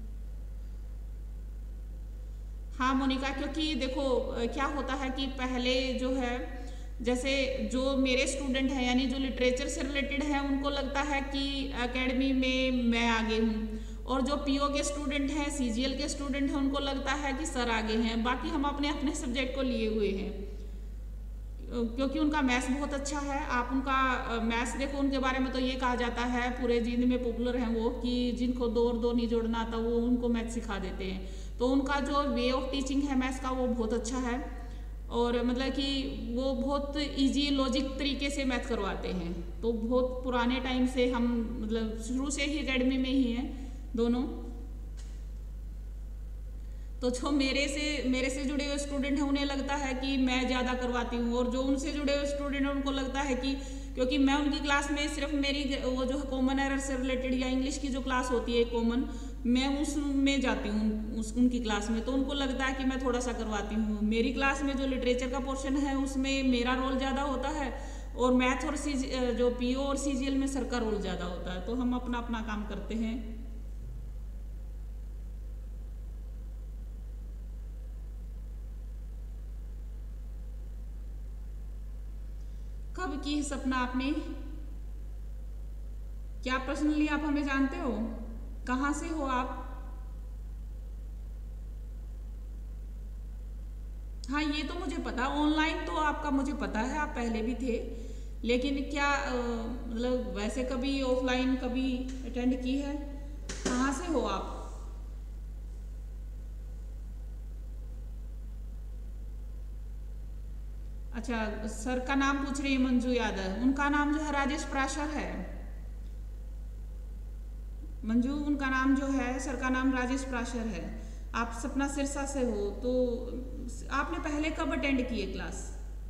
हाँ मोनिका, क्योंकि देखो क्या होता है कि पहले जो है जैसे जो मेरे स्टूडेंट हैं, यानी जो लिटरेचर से रिलेटेड है, उनको लगता है कि एकेडमी में मैं आगे हूँ, और जो PO के स्टूडेंट हैं, CGL के स्टूडेंट हैं, उनको लगता है कि सर आगे हैं। बाकी हम अपने अपने सब्जेक्ट को लिए हुए हैं, क्योंकि उनका मैथ्स बहुत अच्छा है। आप उनका मैथ्स देखो, उनके बारे में तो ये कहा जाता है, पूरे जींद में पॉपुलर हैं वो, कि जिनको 2 और 2 नहीं जोड़ना आता वो उनको मैथ्स सिखा देते हैं। तो उनका जो वे ऑफ टीचिंग है मैथ्स का, वो बहुत अच्छा है, और मतलब कि वो बहुत इजी लॉजिक तरीके से मैथ करवाते हैं। तो बहुत पुराने टाइम से हम मतलब शुरू से ही एकेडमी में ही हैं दोनों। तो जो मेरे से जुड़े हुए स्टूडेंट हैं, उन्हें लगता है कि मैं ज़्यादा करवाती हूँ, और जो उनसे जुड़े हुए स्टूडेंट हैं उनको लगता है कि क्योंकि मैं उनकी क्लास में सिर्फ मेरी वो जो कॉमन एरर से रिलेटेड या इंग्लिश की जो क्लास होती है कॉमन, मैं उसमें जाती हूँ उनकी क्लास में, तो उनको लगता है कि मैं थोड़ा सा करवाती हूँ। मेरी क्लास में जो लिटरेचर का पोर्शन है उसमें मेरा रोल ज़्यादा होता है, और मैथ और जो पीओ और सीजीएल में सर का रोल ज़्यादा होता है, तो हम अपना अपना काम करते हैं। कब की है सपना आपने? क्या पर्सनली आप हमें जानते हो? कहाँ से हो आप? हाँ ये तो मुझे पता, ऑनलाइन तो आपका मुझे पता है, आप पहले भी थे, लेकिन क्या मतलब वैसे कभी ऑफलाइन कभी अटेंड की है? कहाँ से हो आप? अच्छा, सर का नाम पूछ रही है मंजू यादव। उनका नाम जो है राजेश प्राशर है। मंजू उनका नाम जो है, सर का नाम राजेश प्राशर है। आप सपना सिरसा से हो, तो आपने पहले कब अटेंड की है क्लास?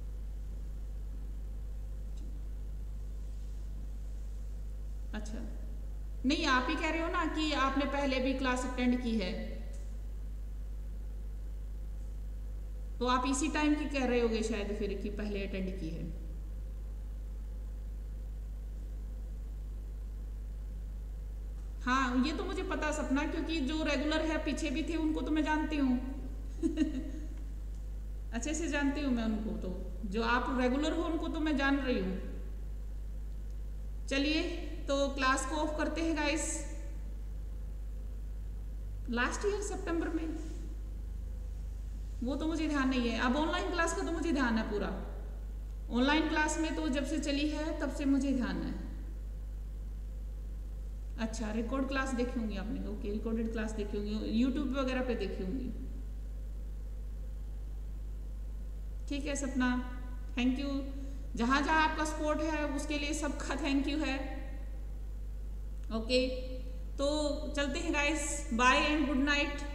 अच्छा, नहीं आप ही कह रहे हो ना कि आपने पहले भी क्लास अटेंड की है, तो आप इसी टाइम की कह रहे होगे शायद फिर कि पहले अटेंड की है। हाँ ये तो मुझे पता सपना, क्योंकि जो रेगुलर है पीछे भी थे उनको तो मैं जानती हूँ अच्छे से जानती हूँ मैं उनको, तो जो आप रेगुलर हो उनको तो मैं जान रही हूँ। चलिए तो क्लास को ऑफ करते हैं गाइस। लास्ट ईयर सितंबर में, वो तो मुझे ध्यान नहीं है। अब ऑनलाइन क्लास का तो मुझे ध्यान है पूरा। ऑनलाइन क्लास में तो जब से चली है तब से मुझे ध्यान है। अच्छा, रिकॉर्ड क्लास देखी होंगी आपने? ओके, रिकॉर्डेड क्लास देखी होंगी, यूट्यूब वगैरह पे देखी होंगी। ठीक है सपना, थैंक यू। जहाँ जहाँ आपका सपोर्ट है उसके लिए सबका थैंक यू है। ओके, तो चलते हैं guys, bye and good night.